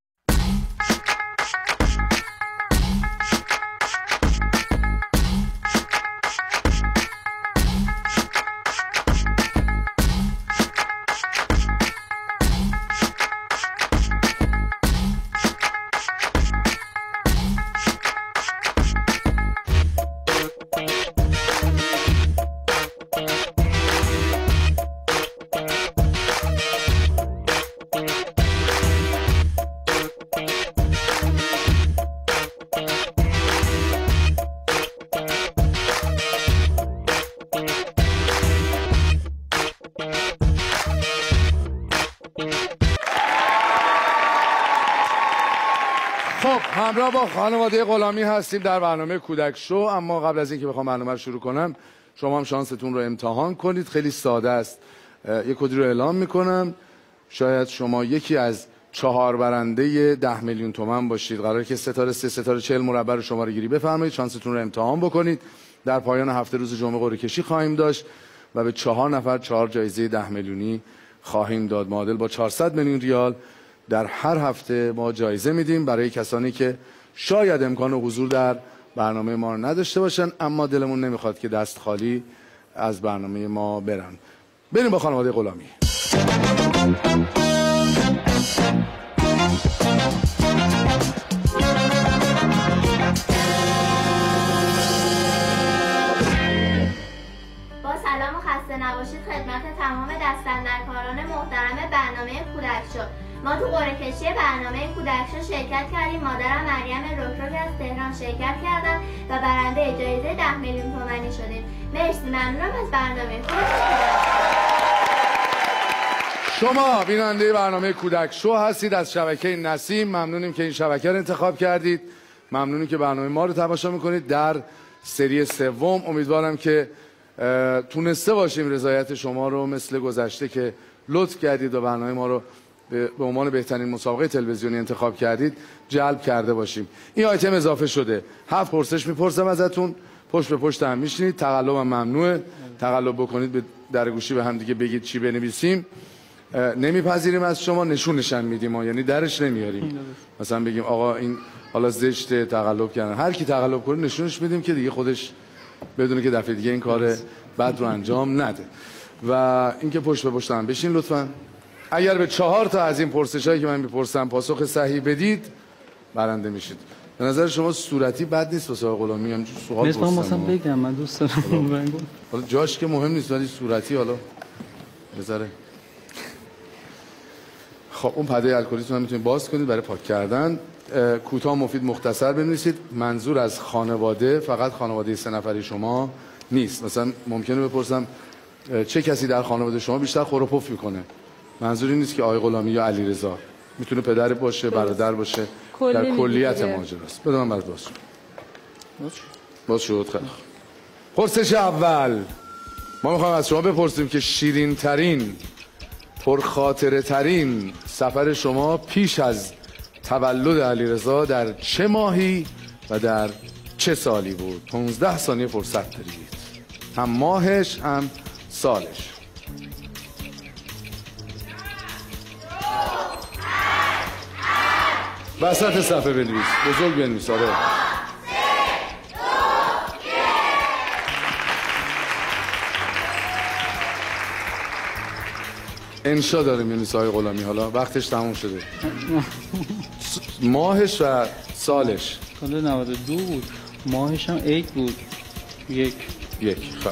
همراه با خانواده غلامی هستیم در برنامه کودک شو. اما قبل از اینکه بخوام برنامه رو شروع کنم شما هم شانستون رو امتحان کنید. خیلی ساده است. یک کدی رو اعلام میکنم. شاید شما یکی از چهار برنده ده میلیون تومان باشید. قراره که ستاره سه ستاره چهل مربع رو شماره گیری بفرمایید، شانستون رو امتحان بکنید. در پایان هفته روز جمعه قرعه کشی خواهیم داشت و به چهار نفر چهار جایزه ده میلیونی خواهیم داد، معادل با چهارصد میلیون ریال. در هر هفته ما جایزه میدیم برای کسانی که شاید امکان حضور در برنامه ما رو نداشته باشن اما دلمون نمیخواد که دست خالی از برنامه ما برن. بریم با خانواده غلامی. با سلام و خسته نباشید خدمت تمام دست‌اندرکاران محترم برنامه کودک شو. ما تو قرعه کشی برنامه کودک شو شرکت کردیم. مادرم مریم رکروک از تهران شرکت کردن و برنده جایزه ده میلیون تومانی شدیم. مرسی، ممنونم از برنامه خودتون. شما بیننده برنامه کودک شو هستید از شبکه نسیم. ممنونیم که این شبکه رو انتخاب کردید. ممنونیم که برنامه ما رو تماشا میکنید. در سری سوم امیدوارم که تونسته باشیم رضایت شما رو مثل گذشته که لطف کردید و برنامه ما رو به عنوان بهترین مسابقه تلویزیونی انتخاب کردید جلب کرده باشیم. این آیتم اضافه شده. هفت پرسش میپرسم ازتون، پشت به پشت هم میشینید. تقلب هم ممنوعه. تقلب بکنید به در گوشی به هم دیگه بگید چی بنویسیم. نمیپذیریم از شما، نشونشن میدیم، یعنی درش نمیاریم. مثلا بگیم آقا این حالا زشته تقلب کردن، هر کی تقلب کنه نشونش میدیم که دیگه خودش بدونه که دفعه دیگه این کار بد رو انجام نده. و اینکه پشت به پشت هم بشین لطفاً. اگر به چهار تا از این پرسشایی که من میپرسم پاسخ صحیح بدید برنده میشید. به نظر شما صورتی بد نیست واسه غلامی؟ هم سوال پرسم. مثلا بگم من دوست دارم. حالا جاش که مهم نیست ولی صورتی حالا بذاره. خب اون پرده الکلیتون هم میتونید باز کنید برای پاک کردن. کوتاه مفید مختصر بنویسید. منظور از خانواده فقط خانواده سه نفری شما نیست. مثلا ممکنه بپرسم چه کسی در خانواده شما بیشتر خور و پف میکنه؟ منظوری نیست که آقای غلامی یا علیرضا، میتونه پدر باشه، برادر باشه، در کلیت ماجراست. بده من برات باز شد. باز شد. خیلی پرسش اول ما میخوایم از شما بپرسیم که شیرین ترین پرخاطره ترین سفر شما پیش از تولد علیرضا در چه ماهی و در چه سالی بود؟ پانزده ثانیه فرصت دارید، هم ماهش هم سالش. وسط صفحه بنویس، بزرگ بنویس. آره انشا داره می‌نویسه آقای غلامی. حالا وقتش تموم شده. ماهش و سالش سال نود و دو بود، ماهش هم یک بود. یک یک خب.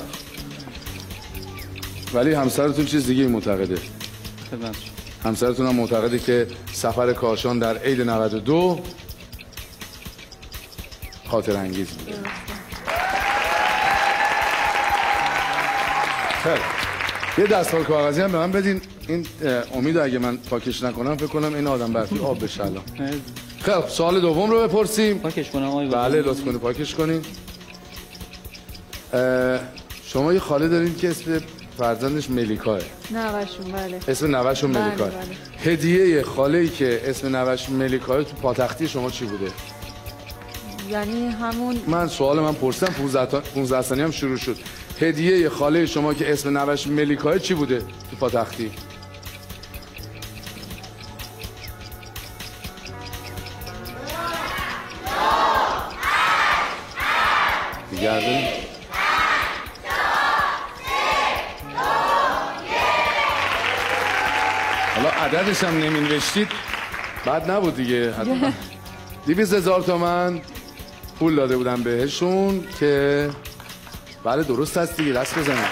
ولی همسرتون چیز دیگه معتقده. خدمت همسرتون هم معتقده که سفر کاشان در عید نود و دو خاطر انگیز بوده. خیلی یه دستمال کاغذی هم به من بدین. این امید اگه من پاکش نکنم فکر کنم این آدم برفی آب بشه الان. خیلی سوال دوم رو بپرسیم. پاکش کنم آقای بله لطف کنید پاکش کنین. شما یه خاله دارین که اسم فرزندش ملیکاه. نوه‌شون بله. اسم نوه‌شون ملیکاه. بله بله. هدیه خاله‌ای که اسم نوه‌ش ملیکاه تو پاتختی شما چی بوده؟ یعنی همون من سوال من پرسیدم پانزده ثانیه هم شروع شد. هدیه خاله شما که اسم نوه‌ش ملیکاه چی بوده تو پاتختی؟ دیگه حالا عددش هم نمینوشتید بعد نبود دیگه. دویست هزار تومن پول داده بودن بهشون که بله درست هست دیگه. دست بزنید.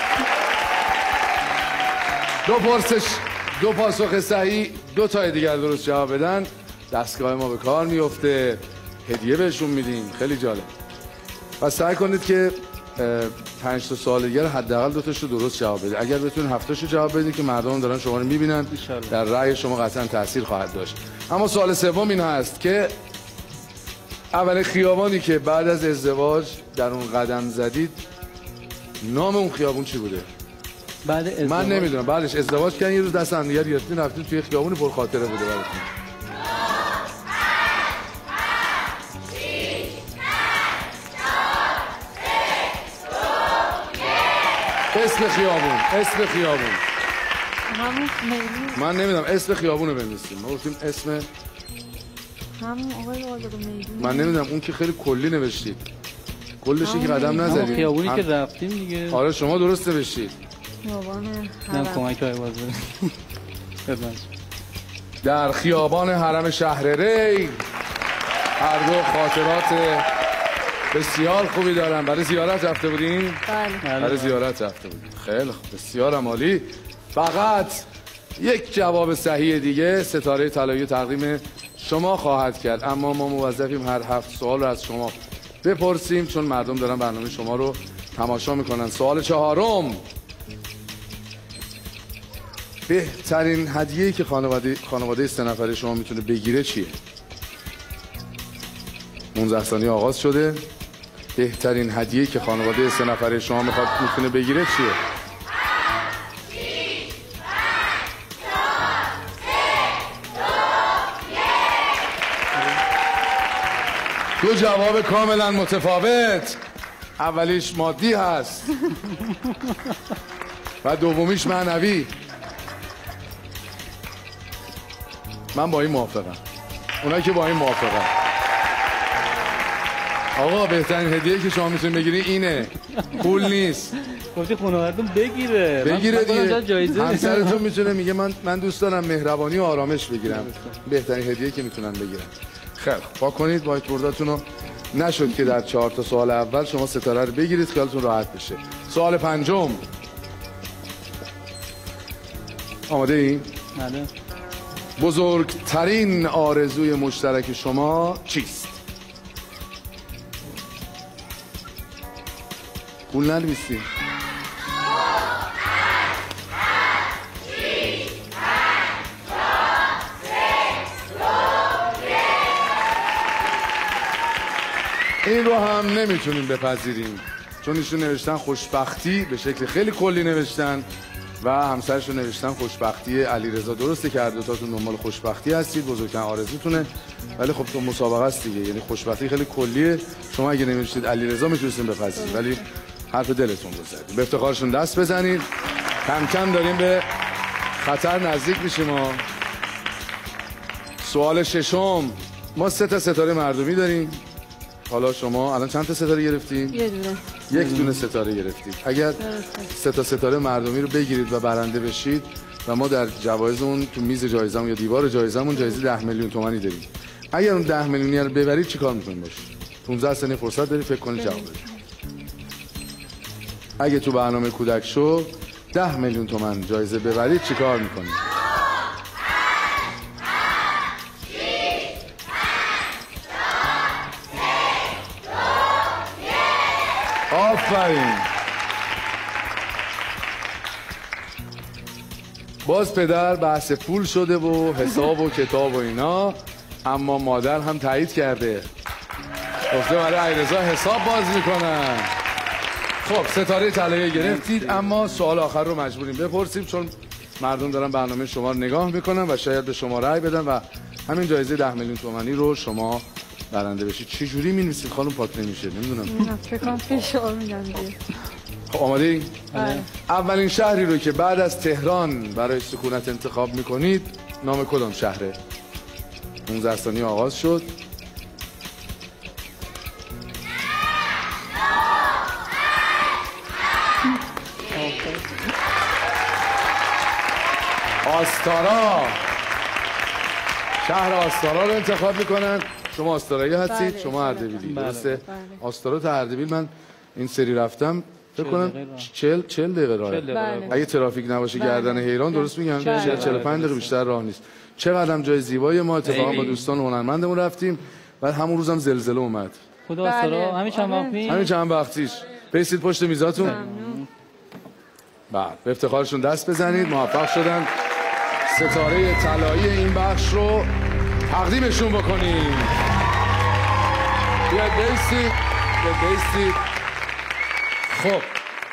دو پرسش دو پاسخ صحیح، دو تای دیگر درست جواب بدن دستگاه ما به کار میفته، هدیه بهشون میدیم. خیلی جالب. پس سعی کنید که پنج تا سوال دیگر حداقل دو تاشو درست جواب بدید. اگر بتونید هفت تاشو جواب بدید که مردم دارن شما رو میبینن، در رأی شما قطعا تاثیر خواهد داشت. اما سوال سوم این هست که اول خیابانی که بعد از ازدواج در اون قدم زدید نام اون خیابون چی بوده؟ بعد ازدواج من نمیدونم. بعدش ازدواج کردن یه روز دست هم دیگه گرفتین رفتین توی خیابون پر خاطره بوده براتون. اسم خیابون اسم خیابون همون میلی. من نمیدونم اسم خیابون رو بنویسیم. ما گفتیم اسم همون آقای آزاد میلی. من نمیدونم اون که خیلی کلی نوشتید. کلش که قدم نزدید. خیابونی هم... که رفتیم دیگه. آره شما درست نوشتید. خیابان نه حرم. کمک های بازه. خدمت در خیابان حرم شهر ری. هر دو خاطرات بسیار خوبی دارن. برای زیارت رفته بودین؟ بله. برای زیارت رفته بودین. خیلی خوب. بسیار عالی. فقط یک جواب صحیح دیگه ستاره طلایی تقدیم شما خواهد کرد. اما ما موظفیم هر هفت سوال رو از شما بپرسیم چون مردم دارن برنامه شما رو تماشا میکنن. سوال چهارم. بهترین هدیه‌ای که خانواده خانواده سه نفره شما میتونه بگیره چیه؟ پانزده ثانیه آغاز شده. بهترین هدیه‌ای که خانواده سه نفره شما میخواد میتونه بگیره چیه؟ دو جواب کاملا متفاوت. اولیش مادی هست و دومیش معنوی. من با این موافقم. اونایی که با این موافقم. آقا بهترین هدیه که شما میتونید بگیرید اینه. پول نیست. گفتی خانواده‌تون بگیره. بگیره دیگه. همسرتون میتونه میگه من من دوست دارم مهربانی و آرامش بگیرم. بهترین هدیه که میتونن بگیرن. خیلی با کنید با کرداتون رو نشد که در چهار تا سوال اول شما ستاره رو بگیرید خیالتون راحت بشه. سوال پنجم. آماده این؟ بله. بزرگترین آرزوی مشترک شما چیست؟ پول ننویسی. این رو هم نمیتونیم بپذیریم چون ایشون نوشتن خوشبختی، به شکل خیلی کلی نوشتن و همسرشون نوشتن خوشبختی علیرضا. درسته که هر دوتاتون دنبال خوشبختی هستید، بزرگترین آرزوتونه، ولی خب تو مسابقه است دیگه، یعنی خوشبختی خیلی کلیه. شما اگه نمی‌نوشتید علیرضا میتونستین بپذیرید، ولی حرف دلتون رو زدید. به افتخارشون دست بزنید. کم کم داریم به خطر نزدیک میشیم. ما سوال ششم، ما سه تا ستاره مردمی داریم. حالا شما الان چند تا ستاره گرفتید؟ یه دونه. یک دونه ستاره گرفتید. اگر سه تا ستاره مردمی رو بگیرید و برنده بشید و ما در جوایز اون تو میز جایزمون یا دیوار جایزمون جایزه ده میلیون تومانی داریم. اگر اون ده میلیونی رو ببرید چیکار می‌کنید باشه؟ پانزده ثانیه فرصت دارید فکر کنید جواب بدید. اگه تو برنامه کودک شو ده میلیون تومان جایزه ببرید چیکار می‌کنید؟ آفرین. باز پدر بحث پول شده و حساب و کتاب و اینا، اما مادر هم تایید کرده، گفته برای علیرضا حساب باز میکنن. خب ستاره طلایی گرفتید، اما سوال آخر رو مجبوریم بپرسیم چون مردم دارن برنامه شما رو نگاه میکنن و شاید به شما رأی بدن و همین جایزه ده میلیون تومانی رو شما برنده بشید. چه جوری می‌نویسید خانم؟ پاک نمیشه، نمیدونم. نه فکر کنم فشار میدن دیگه. خب آماده ای؟ بله. اولین شهری رو که بعد از تهران برای سکونت انتخاب میکنید نام کدام شهره؟ پانزده ثانیه آغاز شد. آستارا. شهر آستارا رو انتخاب میکنن. شما آستارایی هستید؟ بله. شما اردبیلی. بله. درسته؟ بله. آستارا تا اردبیل من این سری رفتم فکر کنم چهل چهل دقیقه راه. بله. اگه ترافیک نباشه بله. گردن حیران، درست میگم؟ بله. چهل چهل و پنج دقیقه بیشتر راه نیست. چقدرم جای زیبایی. ما اتفاقا با دوستان هنرمندمون رفتیم و همون روزم زلزله اومد. خدا بله. آستارا همین چند وقت پیش. همین چند وقتیش. بیستید پشت میزاتون. بله، به افتخارشون دست بزنید. موفق شدن ستاره طلایی این بخش رو تقدیمشون بکنیم. بیاید بیستید. بیاید بیستید. خب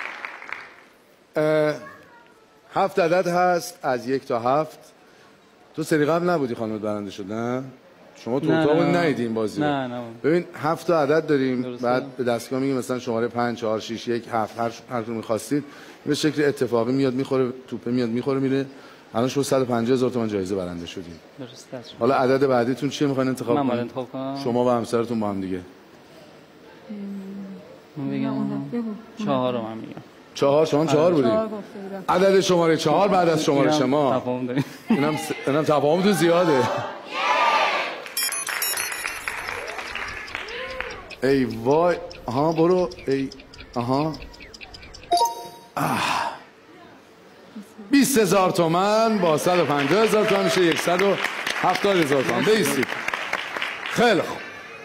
هفت عدد هست از یک تا هفت. تو سری قبل نبودی خانمت برنده شد نه؟ شما تو اتاق ندیدین بازی رو. نه نه. ببین هفت تا عدد داریم. درسته. بعد به دستگاه میگیم مثلا شماره پنج چهار شش یک هفت هر هر کدوم می‌خواستید به شکل اتفاقی میاد میخوره، توپه میاد میخوره میره. الان شما صد و پنجاه هزار تومان جایزه برنده شدین. درسته. حالا عدد بعدیتون چیه میخواین انتخاب من کنید؟ انتخاب کنم. شما و همسرتون با هم دیگه. من بگم چهارم هم میگم. چهار. شما چهار بودید. چهار گفته بودم. عدد شماره چهار بعد از شماره اینم شما. تفاهم داریم. اینم س... اینم تفاهمتون زیاده. ای وای. آها برو. ای آها. آه. بیست هزار تومن با صد و پنجاه هزار تومن میشه صد و هفتاد هزار تومن. بیستید. خیلی خوب.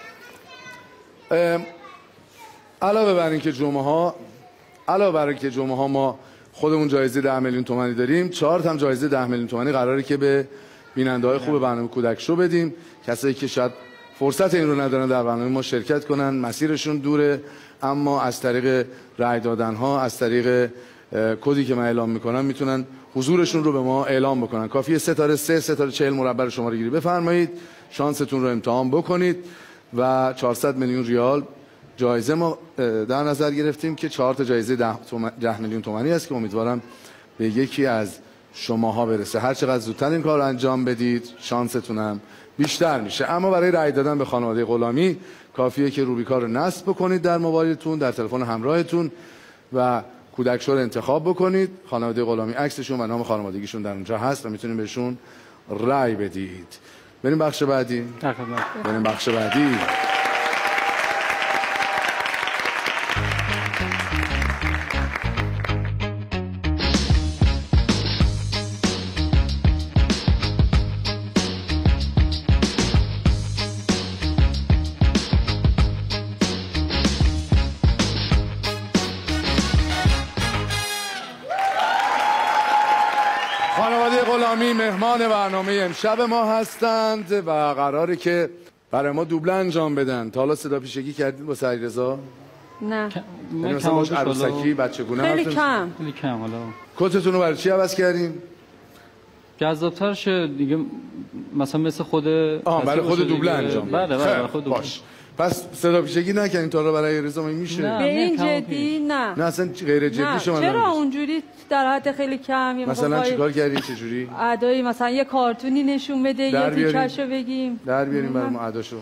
علاوه بر اینکه جمعه ها علاوه بر اینکه جمعه ها ما خودمون جایزه ده میلیون تومانی داریم، چهار تا هم جایزه ده میلیون تومانی قراره که به بیننده های خوب برنامه کودک شو بدیم. کسایی که شاید فرصت این رو ندارن در برنامه ما شرکت کنن، مسیرشون دوره، اما از طریق رای دادن ها، از طریق کدی که من اعلام میکنم میتونن حضورشون رو به ما اعلام بکنن. کافیه ستاره سه ستاره چهل مربع شماره گیری بفرمایید، شانستون رو امتحان بکنید و چهارصد میلیون ریال جایزه ما در نظر گرفتیم که چهار تا جایزه ده میلیون تومانی است که امیدوارم به یکی از شماها برسه. هر چقدر زودتر این کار رو انجام بدید شانستون هم بیشتر میشه. اما برای رای دادن به خانواده غلامی کافیه که روبیکا رو نصب بکنید در موبایلتون، در تلفن همراهتون و کودک شو رو انتخاب بکنید. خانواده غلامی عکسشون و نام خانوادگیشون در اونجا هست و میتونید بهشون رای بدید. بریم بخش بعدی. بریم بخش بعدی. عزیزانی مهمان برنامه امشب ما هستند و قراره که برای ما دوبله انجام بدن. تا حالا صدا پیشگی کردید با علیرضا؟ نه. یعنی مثلا باش عروسکی بچگونه خیلی کم. خیلی کم. حالا کتتون رو برای چی عوض کردین؟ جذاب‌تر شه دیگه، مثلا مثل خود آه برای خود دوبله انجام. بله بله برای خود دوبله. باش. پس صدا پیشگی نکنین تا حالا برای علیرضا میشه؟ به این جدی نه. نه اصلا غیر جدی شما. چرا اونجوری در حد خیلی کم؟ مثلا چیکار کردین چه جوری؟ ادای مثلا یه کارتونی نشون بده یا تیکشو بگیم. در بیاریم برام اداشو.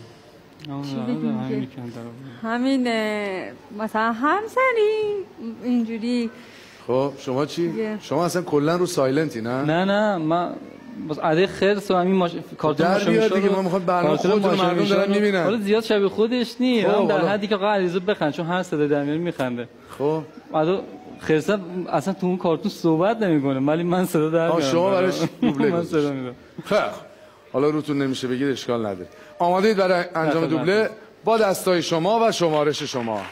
همین مثلا همسری اینجوری. خب شما چی؟ شما اصلا کلا رو سایلنتی نه؟ نه نه من باز عده خرس و همین ماش... کارتون در بیاد دیگه، ما میخوام برنامه خودتون مردم دارن میبینن. حالا زیاد شبیه خودش نی، هم در حدی که آقا علیرضا بخند چون هر صدا در میاره میخنده. خب بعدا خرس اصلا تو اون کارتون صحبت نمیکنه ولی من صدا در میارم. شما براش دوبله من صدا میدم. خب حالا روتون نمیشه بگید اشکال نداره. آماده اید برای انجام دوبله؟ با دستای شما و شمارش شما.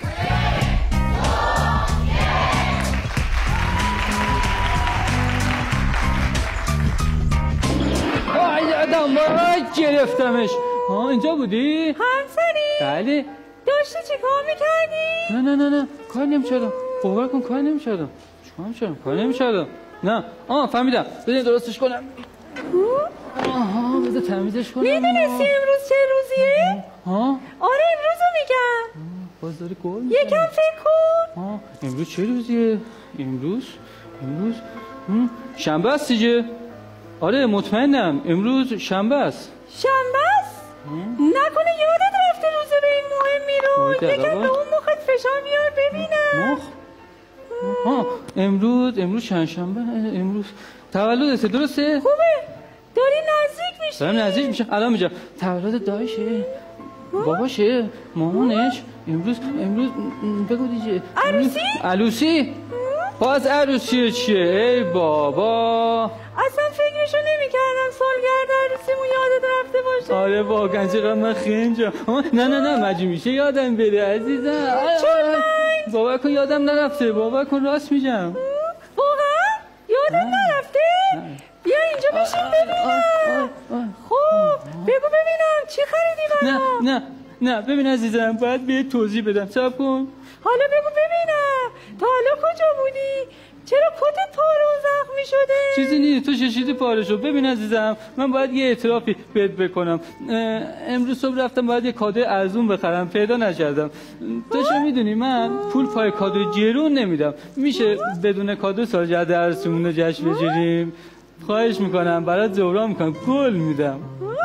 وای گرفتمش. ها اینجا بودی؟ همسری؟ بله. داشتی چی کار میکردی؟ نه نه نه نه کار نمی‌کردم. باور کن کار نمی‌کردم. چیکار می‌کردم؟ کار نمی‌کردم. نه آه فهمیدم. ببین درستش کنم. آها بذار تمیزش کنم. میدونستی امروز چه روزیه؟ ها؟ آره امروزو میگم. باز داری گل می‌زنی. یکم فکر کن. ها امروز چه روزیه؟ امروز امروز شنبه است دیگه. آره مطمئنم امروز شنبه است. شنبه است؟ نکنه یادت رفته روز به این مهمی رو. یکم به اون مخت فشار بیار ببینم. مخ؟ ها امروز امروز چند شنبه امروز تولدته درسته؟ خوبه داری نزدیک میشی. دارم نزدیک میشم الان میگم تولد دایشه باباشه مامانش امروز امروز بگو دیگه عروسی؟ عروسی؟ باز عروسی چیه ای بابا؟ اصلا فکرشو نمی کردم سالگرد عروسیمون یادت رفته باشه. آره واقعا چقدر من خنجم. نه نه نه مجی میشه یادم بره عزیزم. چون باور کن یادم نرفته. باور کن راست میگم. واقعا؟ یادم نرفته؟ بیا اینجا بشین ببینم. خب بگو ببینم چی خریدی برام؟ نه نه نه ببین عزیزم باید بیای توضیح بدم. صبر کن. حالا بگو ببینم تا حالا کجا بودی؟ چرا کتت پاره و زخمی شده؟ چیزی نیست تو ششیدی پاره شد. ببین عزیزم من باید یه اعترافی بهت بکنم. امروز صبح رفتم باید یه کادوی ارزون بخرم پیدا نکردم. تو چه میدونی من پول پای کادوی جرون نمیدم. میشه بدون کادو سالگرد عروسیمون رو جشن بگیریم؟ خواهش میکنم برات جبران میکنم گل میدم.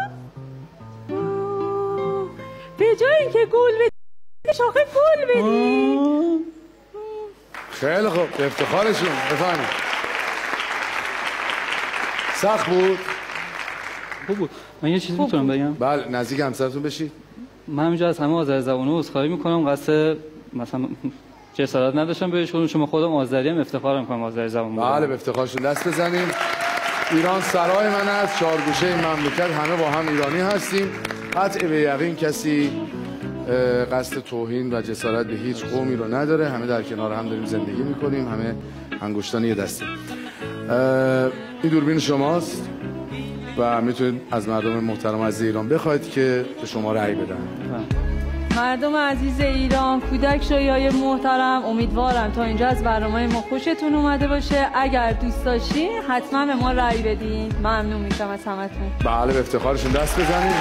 به جای اینکه گل بدی شاخه گل بدی. خیلی خوب افتخارشون بفهمید. سخت بود؟ خوب بود. من یه چیزی میتونم بگم؟ بله نزدیک همسرتون بشید. من اینجا از همه آذری زبان‌ها عذرخواهی میکنم. قصد مثلا جسارت نداشتم بهشون. شما خودم آذری هم افتخار میکنم آذری زبان بودم. بله به افتخارشون دست بزنیم. ایران سرای من است. چهار گوشه این مملکت همه با هم ایرانی هستیم. قطع به یقین کسی قصد توهین و جسارت به هیچ قومی رو نداره. همه در کنار هم داریم زندگی میکنیم. همه انگشتان یه دستیم. این دوربین شماست و میتونید از مردم محترم عزیز ایران بخواید که به شما رأی بدن. مردم عزیز ایران، کودک شویای محترم، امیدوارم تا اینجا از برنامه ما خوشتون اومده باشه. اگر دوست داشتین حتما به ما رأی بدین. ممنون میشم از همتون. بله به افتخارشون دست بزنید.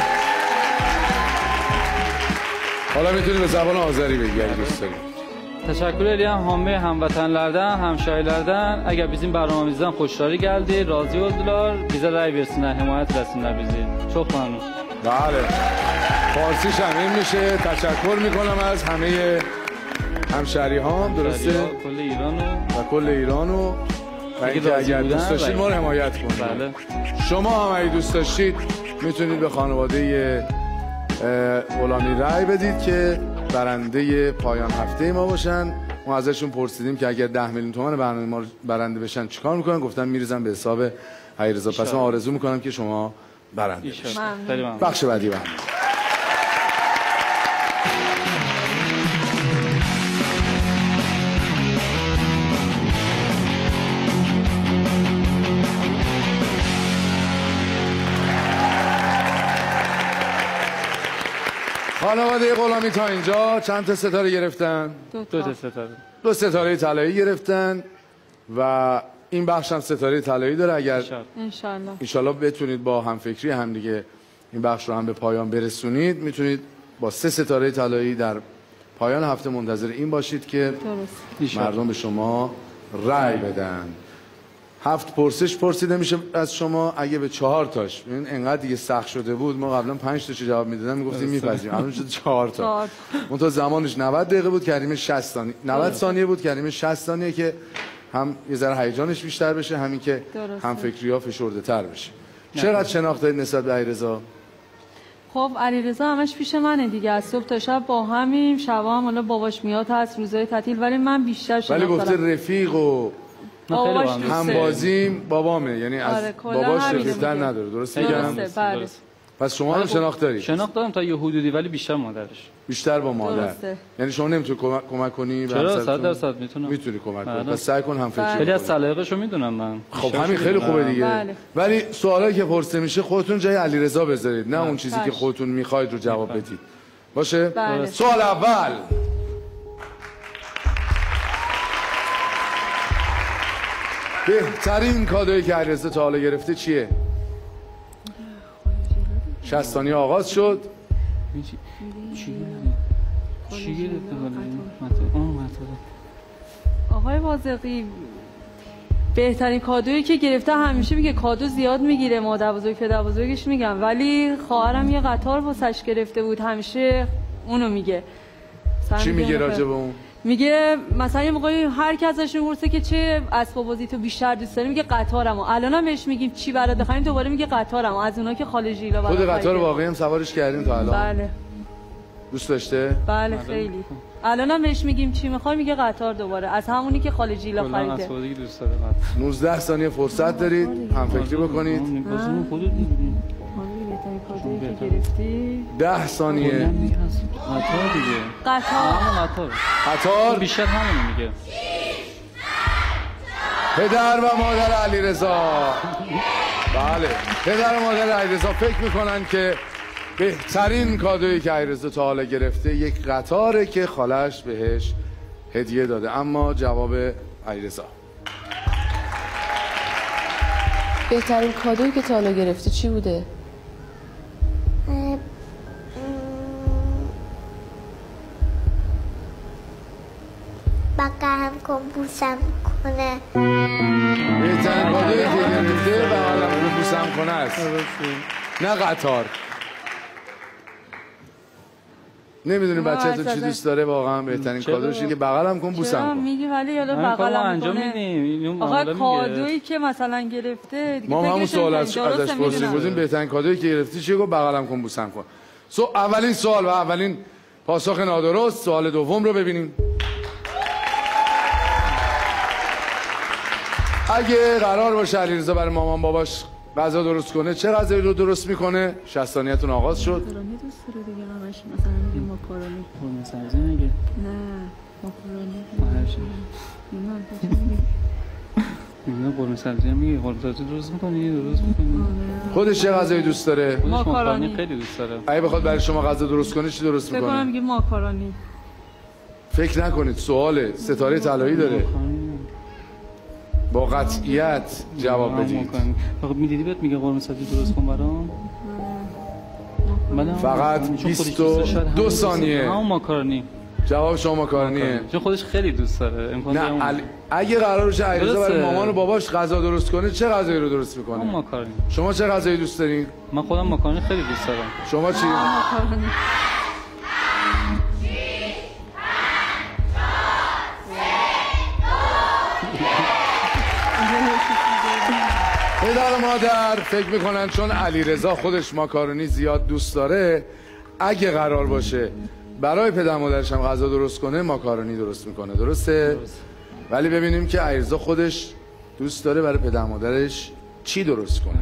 حالا میتونید به زبان آذری بگید اگه دوست دارید. Teşekkür ederim hamı hamvatanlardan, hemşehrilerden. Eğer bizim barnamamızdan hoşları geldi, razı oldular, bize rağy versinler, himayet etsinler bizi. Çok memnun. بله. فارسیش هم این میشه. تشکر میکنم از همه همشهری ها درسته؟ کل ایران و کل ایران و اینکه اگر دوست داشتید ما رو حمایت کنید. بله. شما هم اگه دوست داشتید میتونید به خانواده غلامی رأی بدید که برنده پایان هفته ما باشن. ما ازشون پرسیدیم که اگر ده میلیون تومان برنامه ما برنده بشن چیکار میکنن؟ گفتن میریزن به حساب علیرضا. پس من آرزو میکنم که شما برنده بشید. بخش بعدی برنامه. خانواده غلامی تا اینجا چند تا ستاره گرفتن؟ دو دو تا تا ستاره. دو ستاره طلایی گرفتن و این بخش هم ستاره طلایی داره. اگر انشالله انشالله بتونید با همفکری هم دیگه این بخش رو هم به پایان برسونید، میتونید با سه ستاره طلایی در پایان هفته منتظر این باشید که درست مردم به شما رأی بدن. هفت پرسش پرسیده میشه از شما. اگه به چهار تاش این انقدر دیگه سخت شده بود، ما قبلا پنج تاشو جواب میدادم میگفتیم میپذیریم، الان شد چهار تا. اون تا زمانش نود دقیقه بود، کردیم شصت ثانیه. نود ثانیه بود، کردیم شصت ثانیه که هم یه ذره هیجانش بیشتر بشه، همین که هم فکری‌ها فشرده تر بشه. چقدر شناخت دارید نسبت به علیرضا؟ خب علیرضا همش پیش منه دیگه، از صبح تا شب با همیم، شبا هم حالا باباش میاد هست روزای تعطیل، ولی من بیشتر شناخت ولی دارم. گفته رفیق و باباش هم بازیم بابامه، یعنی از آره، کلا باباش همینو رفیق‌تر میگه. نداره. درسته؟ درسته بله. پس شما هم شناخت دارید؟ شناخت دارم تا یه حدودی، ولی بیشتر مادرش. بیشتر با مادر. درسته. یعنی شما نمیتونی کمک, کمک کنی؟ چرا؟ صد درصد میتونم. میتونی کمک کنی. بله. پس سعی کن هم فکر بله. خیلی از کنی. سلیقه‌شو میدونم من. خب همین خیلی خوبه دیگه. بله. ولی سوالایی که پرسیده میشه خودتون جای علیرضا بذارید، نه اون چیزی که باشه. خودتون میخواید رو جواب بدید. باشه؟ بله. سوال اول. بهترین کادویی که علیرضا تا حالا گرفته چیه؟ شصت ثانیه آغاز شد. چی گرفته حالا؟ آقای واثقی بهترین کادویی که گرفته همیشه میگه کادو زیاد میگیره، مادر بزرگ پدر بزرگش میگم، ولی خواهرم یه قطار واسش گرفته بود، همیشه اونو میگه. چی میگه راجع به اون؟ میگه مثلا یه موقعی هر کی ازش میپرسه که چه اسباب بازی تو بیشتر دوست داری، میگه قطارمو. الانم بهش میگیم چی برات بخریم، دوباره میگه قطارمو، از اونها که خاله ژیلا برات خود قطار خریده. واقعی هم سوارش کردین تا الان؟ بله دوست داشته؟ بله خیلی. الانم بهش میگیم چی میخوای، میگه قطار دوباره، از همونی که خاله ژیلا کلا خریده. اسبابی دوست داره. نوزده ثانیه فرصت دارید هم فکری بکنید. می‌پرسم خودت می‌دونی. بهترین کادویی که گرفتی ده ثانیه. قطار دیگه. قطار. همون قطار. قطار. بیشتر همونو میگه. پدر و مادر علیرضا. بله. پدر و مادر علیرضا فکر میکنن که بهترین کادویی که علیرضا تا حالا گرفته یک قطاره که خالش بهش هدیه داده. اما جواب علیرضا. بهترین کادویی که تا حالا گرفته چی بوده؟ بقیه هم کن بوسم کنه. بهترین کادویی که گرفته بغلم رو بوسم کنه است، نه قطار. نمیدونی بچه‌تون چی دوست داره واقعا؟ بهترین کادوش اینه که بغلم کن بوسم چرا کن. میگی ولی حالا همین کارو بغلم انجام میکنه. میدیم. آقا کادویی که مثلا گرفته دیگه ما هم همون فکرش سوال نمی‌کنی. از درسته، ازش پرسیدیم، می‌دونم. گفتیم بهترین کادویی که گرفتی چیه؟ گفت بغلم کن بوسم کن. سو اولین سوال و اولین پاسخ نادرست. سوال دوم رو ببینیم. اگه قرار باشه علیرضا برای مامان باباش غذا درست کنه، چه غذایی رو درست میکنه؟ شصت ثانیه‌تون آغاز شد. ماکارونی دوست داره دیگه، همش مثلا میگه ماکارونی. قرمه سبزی میگه. نه ماکارونی. میگه قرمه سبزی هم میگه. قرمه سبزی درست میکنی؟ درست میکنی. خودش چه غذایی دوست داره؟ خودش ماکارونی. ماکارونی خیلی دوست داره. اگه بخواد برای شما غذا درست کنه چی درست فکر کنم میکنه؟ میگه ماکارونی. فکر نکنید، سوال ستاره طلایی داره. با قطعیت جواب بدید. فقط میدیدی بهت میگه قرمه سبزی درست کن برام. فقط بیست و دو ثانیه. همون ماکارونی. جواب شما ماکارونیه. چون خودش خیلی دوست داره. امکان داره. نه ال... اگه قرار باشه علیرضا برای درسته. مامان و باباش غذا درست کنه، چه غذایی رو درست همون میکنه؟ ماکارونی. شما چه غذایی دوست دارین؟ من خودم ماکارونی خیلی دوست دارم. شما چی؟ ماکارونی. پدر و مادر فکر میکنن چون علیرضا خودش ماکارونی زیاد دوست داره، اگه قرار باشه برای پدر مادرش هم غذا درست کنه، ماکارونی درست میکنه. درسته؟ درست. ولی ببینیم که علیرضا خودش دوست داره برای پدر مادرش چی درست کنه.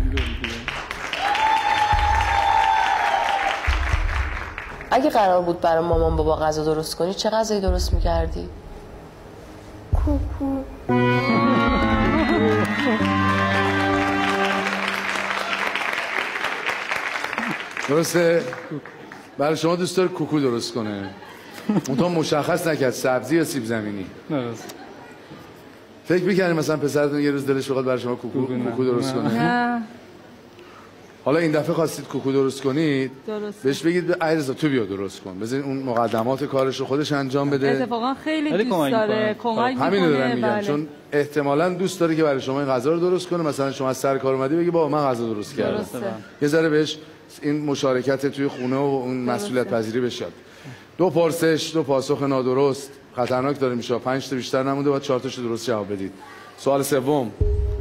اگه قرار بود برای مامان بابا غذا درست کنی چه غذایی درست میکردی؟ کوکو. درسته؟ برای شما دوست داره کوکو درست کنه. اونطور مشخص نکرد سبزی یا سیب زمینی. درست. فکر می‌کنید مثلا پسرتون یه روز دلش بخواد برای شما کوکو کوکو درست کنه؟ نه. حالا این دفعه خواستید کوکو درست کنید، درست. بهش بگید علیرضا تو بیا درست کن. بذارین اون مقدمات کارش رو خودش انجام بده. اتفاقا خیلی دوست داره کمک می‌کنه. همین رو دارم میگم بله. چون احتمالاً دوست داره که برای شما این غذا رو درست کنه. مثلا شما از سر کار اومدی بگی بابا من غذا درست کردم. درسته. یه ذره بهش این مشارکت توی خونه و اون مسئولیت پذیری بشه. دو پرسش، دو پاسخ نادرست خطرناک داره میشه. پنج تا بیشتر نمونده، بعد چهار تاشو درست جواب بدید. سوال سوم.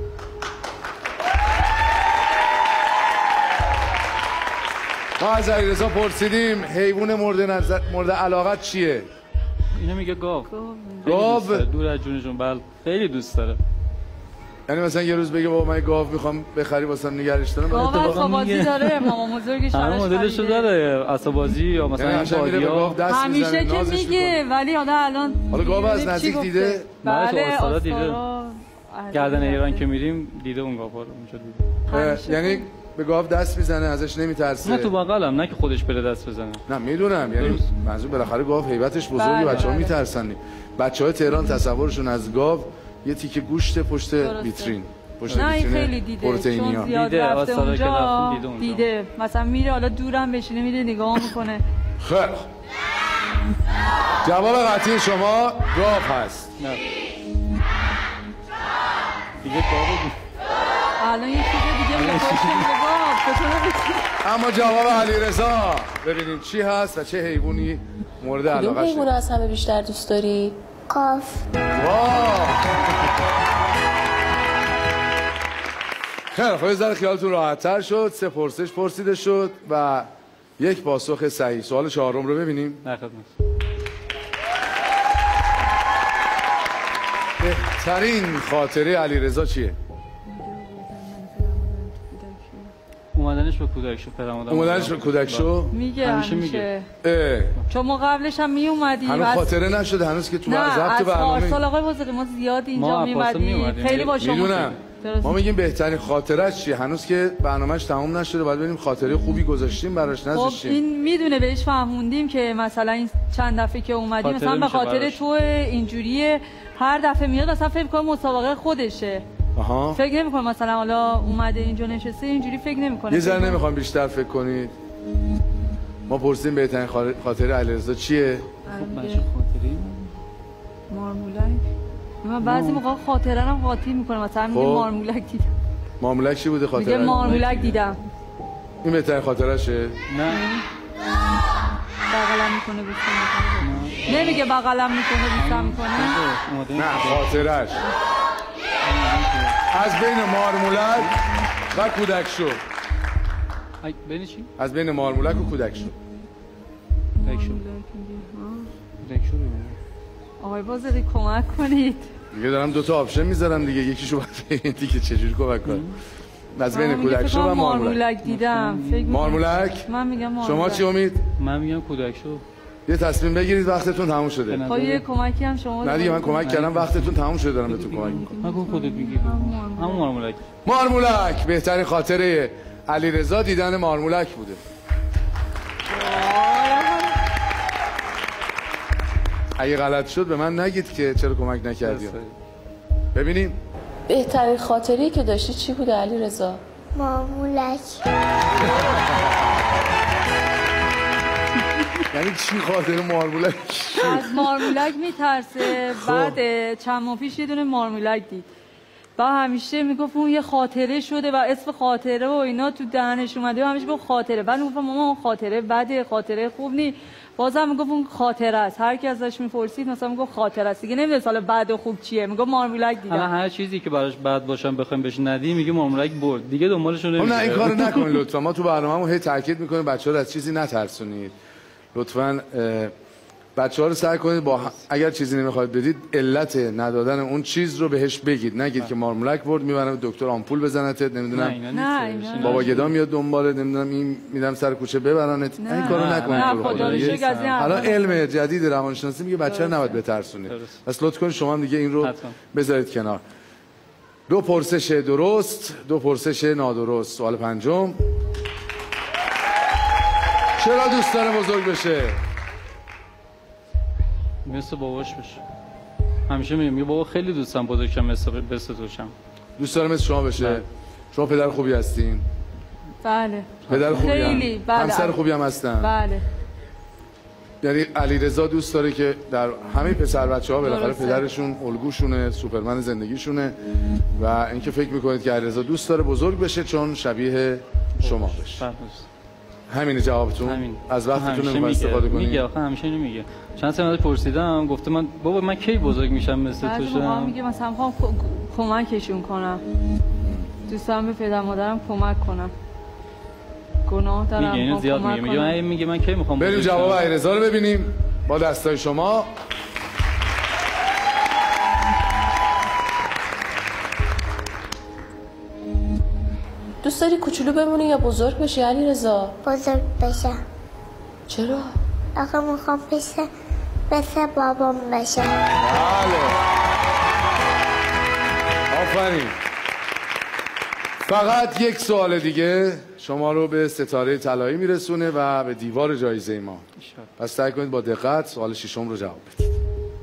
ما از علیرضا پرسیدیم حیوان مورد نظر مورد علاقت چیه؟ اینو میگه گاو. گاو دور از جونشون بله خیلی دوست داره. یعنی مثلا یه روز بگه بابا من گاو میخوام بخری واسم نگرش دارم. گاو اسبابازی داره مامان بزرگش همه مدلشو داره اسبابازی یا مثلا این بادیا. همیشه که میگه ولی حالا الان حالا گاو از نزدیک دیده؟ بله استادا دیده. گردن ایران که میریم دیده اون گاوا رو اونجا دیده. یعنی به گاو دست میزنه ازش نمیترسه؟ نه تو بغلم نه که خودش بره دست بزنه. نه میدونم یعنی منظور بالاخره گاو هیبتش بزرگه بچه‌ها میترسن. بچه‌های تهران تصورشون از گاو یه تیکه گوشت پشت ویترین. پشت نه این ویترین خیلی دیده پروتئینیا. چون زیاد دیده رفته اونجا دیده, اونجا. دیده مثلا میره حالا دورم بشینه میره نگاه میکنه. خیلی جواب قطعی شما گاو هست. نه دیگه گاو الان یه چیز دیگه میگه گاو. اما جواب علیرضا ببینیم چی هست و چه حیوانی مورد علاقه کدوم حیوان از همه بیشتر دوست داری؟ گاو. خیلی خب یه ذره خیالتون راحت‌تر شد. سه پرسش پرسیده شد و یک پاسخ صحیح. سوال چهارم رو ببینیم. نه خدمت. بهترین خاطره علیرضا چیه؟ اومدنش به کودکشو پدرمادر. اومدنش به کودکشو؟ میگه همیشه میگه. چون ما قبلش هم می اومدی. هنوز خاطره نشده هنوز که تو ضبط برنامه. نه از سال آقای بزرگ ما زیاد اینجا میومدیم. خیلی با شما میدونم. ما میگیم بهترین خاطره‌اش چیه؟ هنوز که برنامه‌اش تموم نشده باید ببینیم خاطره خوبی گذاشتیم براش نذاشتیم. خب این میدونه بهش فهموندیم که مثلا این چند دفعه که اومدیم مثلا به خاطر تو اینجوریه هر دفعه میاد مثلا فکر کنم مسابقه خودشه. آها. فکر نمی‌کنم مثلا حالا اومده اینجا نشسته اینجوری فکر نمی‌کنه. یه ذره نمیخوام بیشتر فکر کنید. ما پرسیدیم بهترین خاطره علیرضا چیه؟ خب باشه خاطره مارمولک. من بعضی موقع خاطره رو قاطی می‌کنم مثلا میگه مارمولک دیدم. مارمولک چی بوده خاطره؟ میگه مارمولک دیدم. این بهترین خاطرشه؟ نه. بغلم میکنه بیستم میکنه. نمیگه بغلم میکنه بیستم میکنه. نه خاطرش. از بین مارمولک و کودکشو. بین چی؟ از بین مارمولک و کودکشو. کودکشو. کودکشو. آقای بازاری کمک کنید. دیگه دارم دو تا آپشن میذارم دیگه یکیشو باید دیگه چجوری کمک کنم. از بین کودکشو و مارمولک دیدم. مارمولک؟ من میگم مارمولک. شما چی امید؟ من میگم کودکشو. یه تصمیم بگیرید وقتتون تموم شده. خب یه کمکی هم شما. نه دیگه من کمک کردم وقتتون تموم شده دارم بهتون کمک میکنم. من خودت میگی. همون مارمولک. مارمولک بهترین خاطره علیرضا دیدن مارمولک بوده. اگه غلط شد به من نگید که چرا کمک نکردی. ببینیم بهترین خاطری که داشتی چی بوده علیرضا؟ مارمولک. یعنی چی خاطر مارمولک؟ از مارمولک میترسه. بعد چند ماه پیش یه دونه مارمولک دید و همیشه میگفت اون یه خاطره شده و اسم خاطره و اینا تو دهنش اومده و همیشه گفت خاطره. بعد میگفتم مامان اون خاطره بده، خاطره خوب نی. بازم میگفت اون خاطره است. هر کی ازش میپرسید مثلا میگفت خاطره است. دیگه نمیدونه سال بعد و خوب چیه. میگفت مارمولک دیدم. الان هر چیزی که براش بد باشم بخوایم بهش ندی میگه مارمولک برد. دیگه دنبالش رو نمیره. نه این کارو نکنید لطفا. ما تو برنامه‌مون هی تاکید میکنیم بچه‌ها رو از چیزی نترسونید. لطفاً بچه‌ها رو سعی کنید با اگر چیزی نمیخواید بدید علت ندادن اون چیز رو بهش بگید. نگید که مارمولک برد میبرم دکتر آمپول بزنتت نمیدونم بابا گدا میاد دنباله نمیدونم این میدم سر کوچه ببرنت. این کارو نکنید. حالا علم جدید روانشناسی میگه بچه‌ها نباید بترسونید. پس لطف کنید شما هم دیگه این رو بذارید کنار. دو پرسش درست، دو پرسش نادرست. سوال پنجم. چرا دوست داره بزرگ بشه؟ مثل باباش بشه. همیشه میگم میگه بابا خیلی دوستم بزرگشم مثل مثل توشم. دوست داره مثل شما بشه. بله. شما پدر خوبی هستین؟ بله. پدر خوبی خیلی هم. بله. همسر خوبی هم هستن. بله. یعنی علیرضا دوست داره که در همه پسر بچه‌ها بالاخره درسته. پدرشون الگوشونه، سوپرمن زندگیشونه و اینکه فکر میکنید که علیرضا دوست داره بزرگ بشه چون شبیه شما بشه. بله. همینه جوابتون؟ همین. از وقتتون همیشه نمیخواد میگه. استفاده کنید؟ میگه آخه همیشه اینو میگه. چند سال پرسیدم گفته من بابا من کی بزرگ میشم مثل تو بعضی موقع شدم. میگه مثلا میخوام ک- کمکشون کنم. دوست دارم به پدر مادرم کمک کنم. گناه دارم. میگه اینو میخوام زیاد کمک میگه. میگه کنم. من میگه من کی میخوام بریم بزرگ جواب شم. علیرضا رو ببینیم با دستای شما. دوست داری کوچولو بمونی یا بزرگ بشی علیرضا؟ بزرگ بشم. چرا؟ آخه میخوام بشه مثل بابام بشم. بله آفرین. فقط یک سوال دیگه شما رو به ستاره طلایی میرسونه و به دیوار جایزه ما. پس سعی کنید با دقت سوال ششم رو جواب بدید.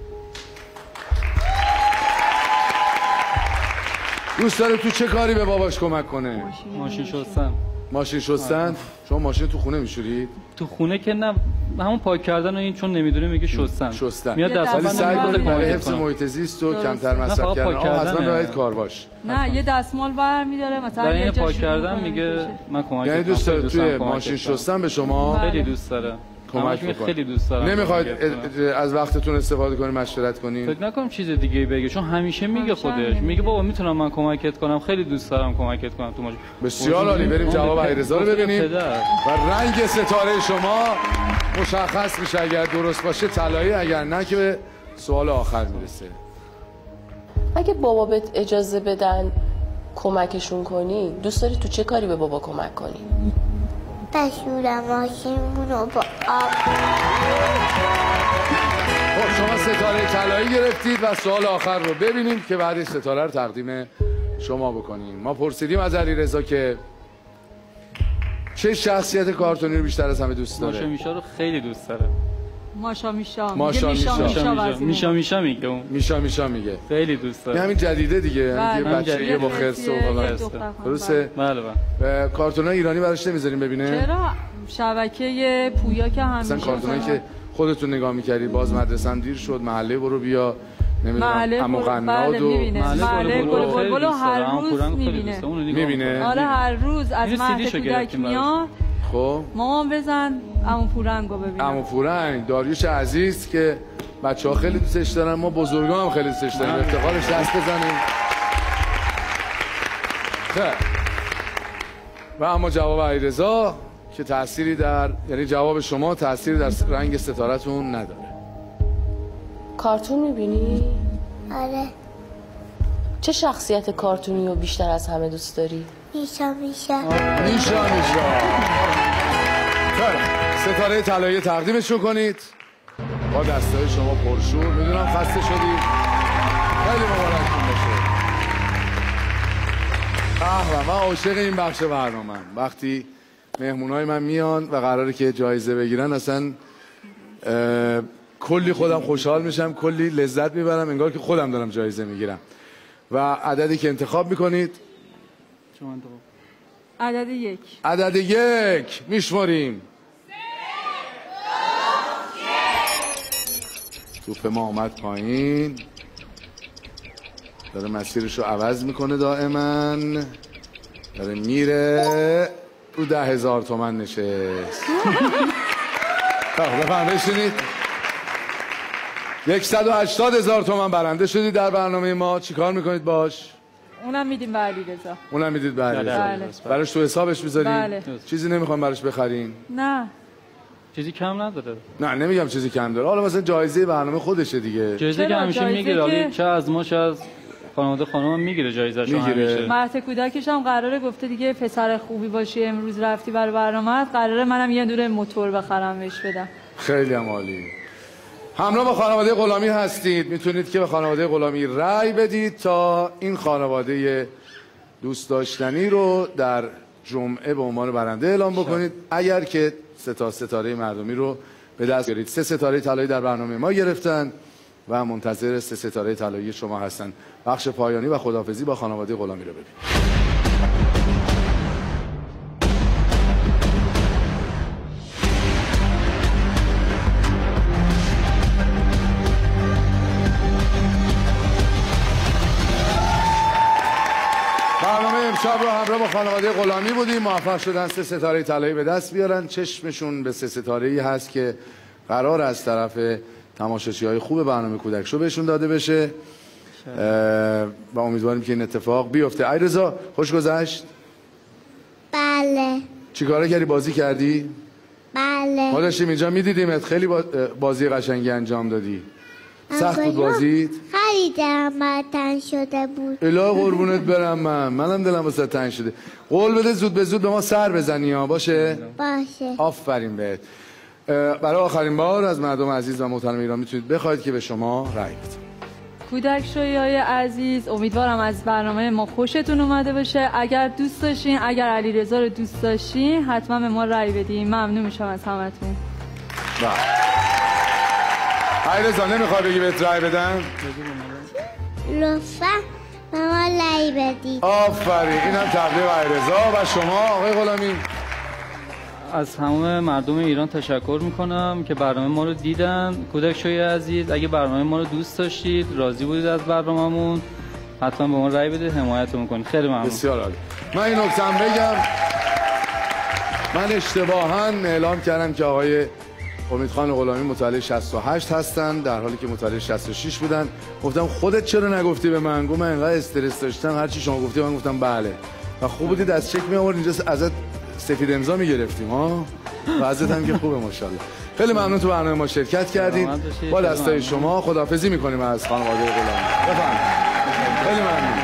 دوست داره تو چه کاری به باباش کمک کنه؟ ماشین شستن. ماشین شستن؟ شما ماشین تو خونه میشورید؟ تو خونه که نه همون پاک کردن و این چون نمیدونه میگه شستن. شستن. میاد یه دست ولی دستمال سعی رو کنید برای کمک حفظ محیط زیست و درسته. کمتر نه، مصرف فقط کردن پاک آب حتما کردنه. رعایت کار باش. نه یه دستمال برمی‌داره مثلا برای یه این جا پاک شروع کردن کنه، میگه می‌کشه. من کمک یعنی کنم. دوست داره خیلی توی دارم کمک ماشین کنم. شستن به شما خیلی دوست داره. کمک همش میگه بکنه. خیلی دوست دارم. نمیخواید کمک کنم. از وقتتون استفاده کنید مشورت کنید؟ فکر نکنم چیز دیگه بگه چون همیشه میگه همیشه خودش همینه میگه میگه. بابا میتونم من کمکت کنم خیلی دوست دارم کمکت کنم تو ماشین. بسیار عالی. بریم جواب علیرضا رو ببینیم پدر. و رنگ ستاره شما مشخص میشه. اگر درست باشه طلایی، اگر نه که به سوال آخر میرسه. اگه بابا بهت اجازه بدن کمکشون کنی، دوست داری تو چه کاری به بابا کمک کنی؟ بشورم ماشینمون رو با آب. خب شما ستاره طلایی گرفتید و سوال آخر رو ببینیم که بعدش ستاره رو تقدیم شما بکنیم. ما پرسیدیم از علیرضا که چه شخصیت کارتونی رو بیشتر از همه دوست ماشا داره؟ میشا رو خیلی دوست داره. ماشا میشا ماشا میگه میشا میشا. میشا میشا وزینه. میشا میشا میگه اون میشا میشا میگه. خیلی دوست این داره. همین جدیده دیگه، بله. همین که همین بچگی جدیده. با خرس و یه فلان. دختر خانم. درسته؟ بله بله. کارتونای ایرانی براش نمیذاریم ببینه؟ چرا شبکه پویا که همیشه مثلا کارتونایی که خودتون نگاه میکردید باز مدرسه هم دیر شد، محله برو بیا، نمیدونم محله عمو برو- قناد بله، و می‌بینه. محله گل گل گل خیلی گل دوست هر داره. روز آمپورم خیلی می‌بینه. دوست داره. اونو نگاه می‌بینه؟ می‌کنه. آره هر روز از اینو مهد سیدیشو کودک گرفتیم براش. میاد خب مامان بزن عمو پورنگو ببینم. عمو پورنگ داریوش عزیز که بچه ها خیلی دوستش دارن، ما بزرگا هم خیلی دوستش داریم. افتخارش دست بزنیم. خب. و اما جواب علیرضا که تأثیری در، یعنی جواب شما تأثیری در رنگ ستارتون نداره. کارتون میبینی؟ آره چه شخصیت کارتونی رو بیشتر از همه دوست داری؟ میشا میشا. میشا میشا. خب ستاره طلایی تقدیمشون کنید با دستای شما پرشور. میدونم خسته شدید، خیلی مبارکتون باشه. اه و من عاشق این بخش برنامه‌ام، وقتی مهمونای من میان و قراره که جایزه بگیرن اصلا کلی خودم خوشحال میشم، کلی لذت میبرم، انگار که خودم دارم جایزه میگیرم. و عددی که انتخاب میکنید شما انتخاب. عدد یک. عدد یک میشماریم. توپ ما آمد پایین، داره مسیرش رو عوض میکنه، دائما داره میره رو ده هزار تومن نشست. بفهم بشینید. یکصد و هشتاد هزار تومن برنده شدید در برنامه ما. چیکار میکنید باش؟ اونم میدیم به علیرضا. اونم میدید به علیرضا. بله. براش تو حسابش میذارین؟ بله. چیزی نمیخوام براش بخرین؟ نه چیزی کم نداره. نه نمیگم چیزی کم داره، حالا مثلا جایزه برنامه خودشه دیگه. جایزه که چرا؟ همیشه جایزه میگیره، که- حالا چه از ما چه از خانواده خانم هم میگیره جایزه‌شو میگیره. همیشه. مهد کودکش هم قراره گفته دیگه پسر خوبی باشی امروز رفتی برای برنامه، قراره منم یه دونه موتور بخرم بهش بدم. خیلی هم عالی. همراه با خانواده غلامی هستید، میتونید که به خانواده غلامی رأی بدید تا این خانواده دوست داشتنی رو در جمعه به عنوان برنده اعلام بکنید. اگر که سه تا ستاره مردمی رو به دست بیارید. سه ستاره طلایی در برنامه ما گرفتن و منتظر سه ستاره طلایی شما هستن. بخش پایانی و خداحافظی با خانواده غلامی رو ببینید. برنامه امشب رو همراه با خانواده غلامی بودیم. موفق شدن سه ستاره طلایی به دست بیارن. چشمشون به سه ستاره‌ای هست که قرار از طرف تماشاچی‌های خوب برنامه کودک شو بهشون داده بشه و امیدواریم که این اتفاق بیفته. علیرضا خوش گذشت؟ بله. چیکاره کردی؟ بازی کردی؟ بله. ما داشتیم اینجا میدیدیمت، خیلی بازی قشنگی انجام دادی. سخت بود بازیت؟ خیلی دلم برات تنگ شده بود. الا قربونت برم، من منم دلم واسه تنگ شده. قول بده زود به زود به ما سر بزنی ها. باشه؟ باشه. آفرین بهت. برای آخرین بار از مردم عزیز و محترم ایران میتونید بخواید که به شما رأی بدن. کودک شویای عزیز، امیدوارم از برنامه ما خوشتون اومده باشه. اگر دوست داشتین، اگر علیرضا رو دوست داشتین، حتما به ما رأی بدین. ممنون میشم از همتون. علیرضا نمیخوای بگی بهت رأی بدن؟ لطفا به ما رأی بدید. آفرین، اینم تقدیم علیرضا. و شما آقای غلامی؟ از تمام مردم ایران تشکر میکنم که برنامه ما رو دیدن. کودک شوی عزیز، اگه برنامه ما رو دوست داشتید، راضی بودید از برنامه‌مون، حتما به ما رأی بدید، حمایتمون کنید. خیلی ممنون. بسیار عالی. من این نکته‌ام بگم، من اشتباهاً اعلام کردم که آقای امیدخان غلامی متولد شصت و هشت هستن، در حالی که متولد شصت و شش بودن. گفتم خودت چرا نگفتی به من؟ گفتم من انقدر استرس داشتم، هر چی شما گفتی من گفتم بله. و خوب بودید از چک می آورد اینجا ازت سفید امضا میگرفتیم ها. وضعیت هم که خوبه ماشاءالله. خیلی ممنون تو برنامه ما شرکت کردید. با دستای شما خداحافظی میکنیم از خانواده غلامی. بفرمایید. خیلی ممنون.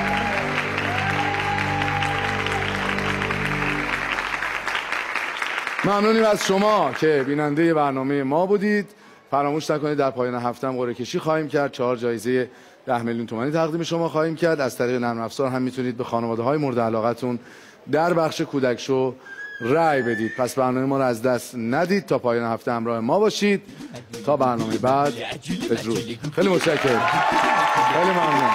ممنونیم از شما که بیننده برنامه ما بودید. فراموش نکنید در پایان هفته هم قرعه کشی خواهیم کرد. چهار جایزه ده میلیون تومانی تقدیم شما خواهیم کرد. از طریق نرم افزار هم میتونید به خانواده های مورد علاقتون در بخش کودک شو رأی بدید. پس برنامه ما رو از دست ندید. تا پایان هفته همراه ما باشید. تا برنامه بعد، بدرود. خیلی متشکرم. خیلی ممنون.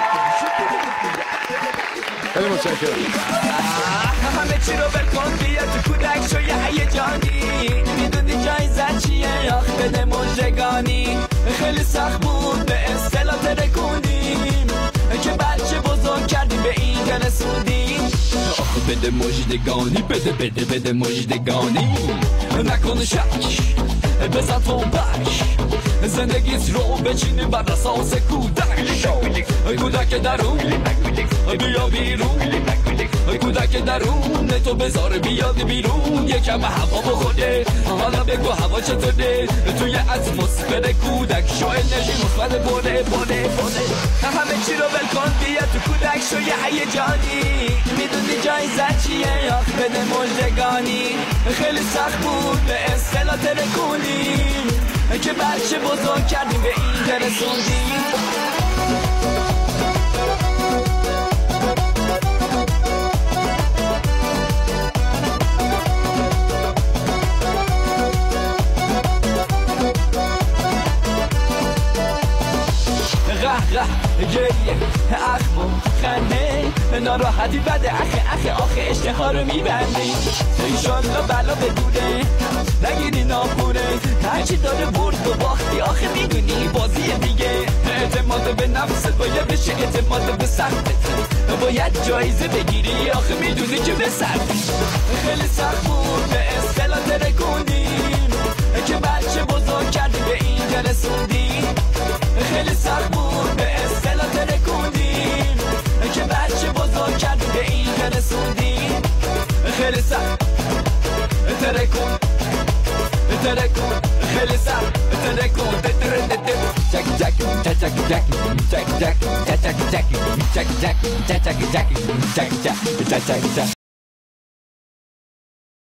خیلی متشکرم. همه چی رو بکن بیا تو کودک شو یه هیجانی، میدونی جایزه چیه؟ آخ بده مژدگانی. خیلی سخت بود به اصطلاح ترکوندیم که بچه بزرگ کردیم به اینجا رسوندیم. آخ بده مژدگانی، بده بده بده مژدگانی. نکن شک بزن تنبک، زندگیت رو بچینیم بر اساس کودک شو. کودک درون بیا بیرون، کودک درون تو بذار بیاد بیرون. یکم هوا بخوره، حالا بگو هوا چطوره؟ توی اتمسفر کودک شو انرژی مثبت بره بره بره. همه چی رو بلکن بیا تو کودک شو یه هیجانی، میدونی جایزه چیه؟ آخ بده مژدگانی. خیلی سخت بود به اصطلاح ترکونیم که بچه بزرگ کردیم به اینجا رسوندیم. گریه اخم خنده ناراحتی بده اخه اخه آخه اشتها رو میبنده. ایشالله بلا بدونه نگیری ناپونه، هرچی داره برد و باختی آخه میدونی بازی دیگه. اعتماد به نفست باید بشه اعتماد به سختت، باید جایزه بگیری آخه میدونی که به سختی. خیلی سخت بود به اصطلاح ترکوندیم که بچه بزرگ کردی به اینجا رسوندیم. خیلی سخت بود به اصطلاح ترکوندیم که بچه بزرگ کردی به اینجا رسوندیم. خیلی سخت ترکون ترکون، خیلی سخت ترکون. جک جک جک جک جک جک جک جک جک جک جک جک جک جک جک جک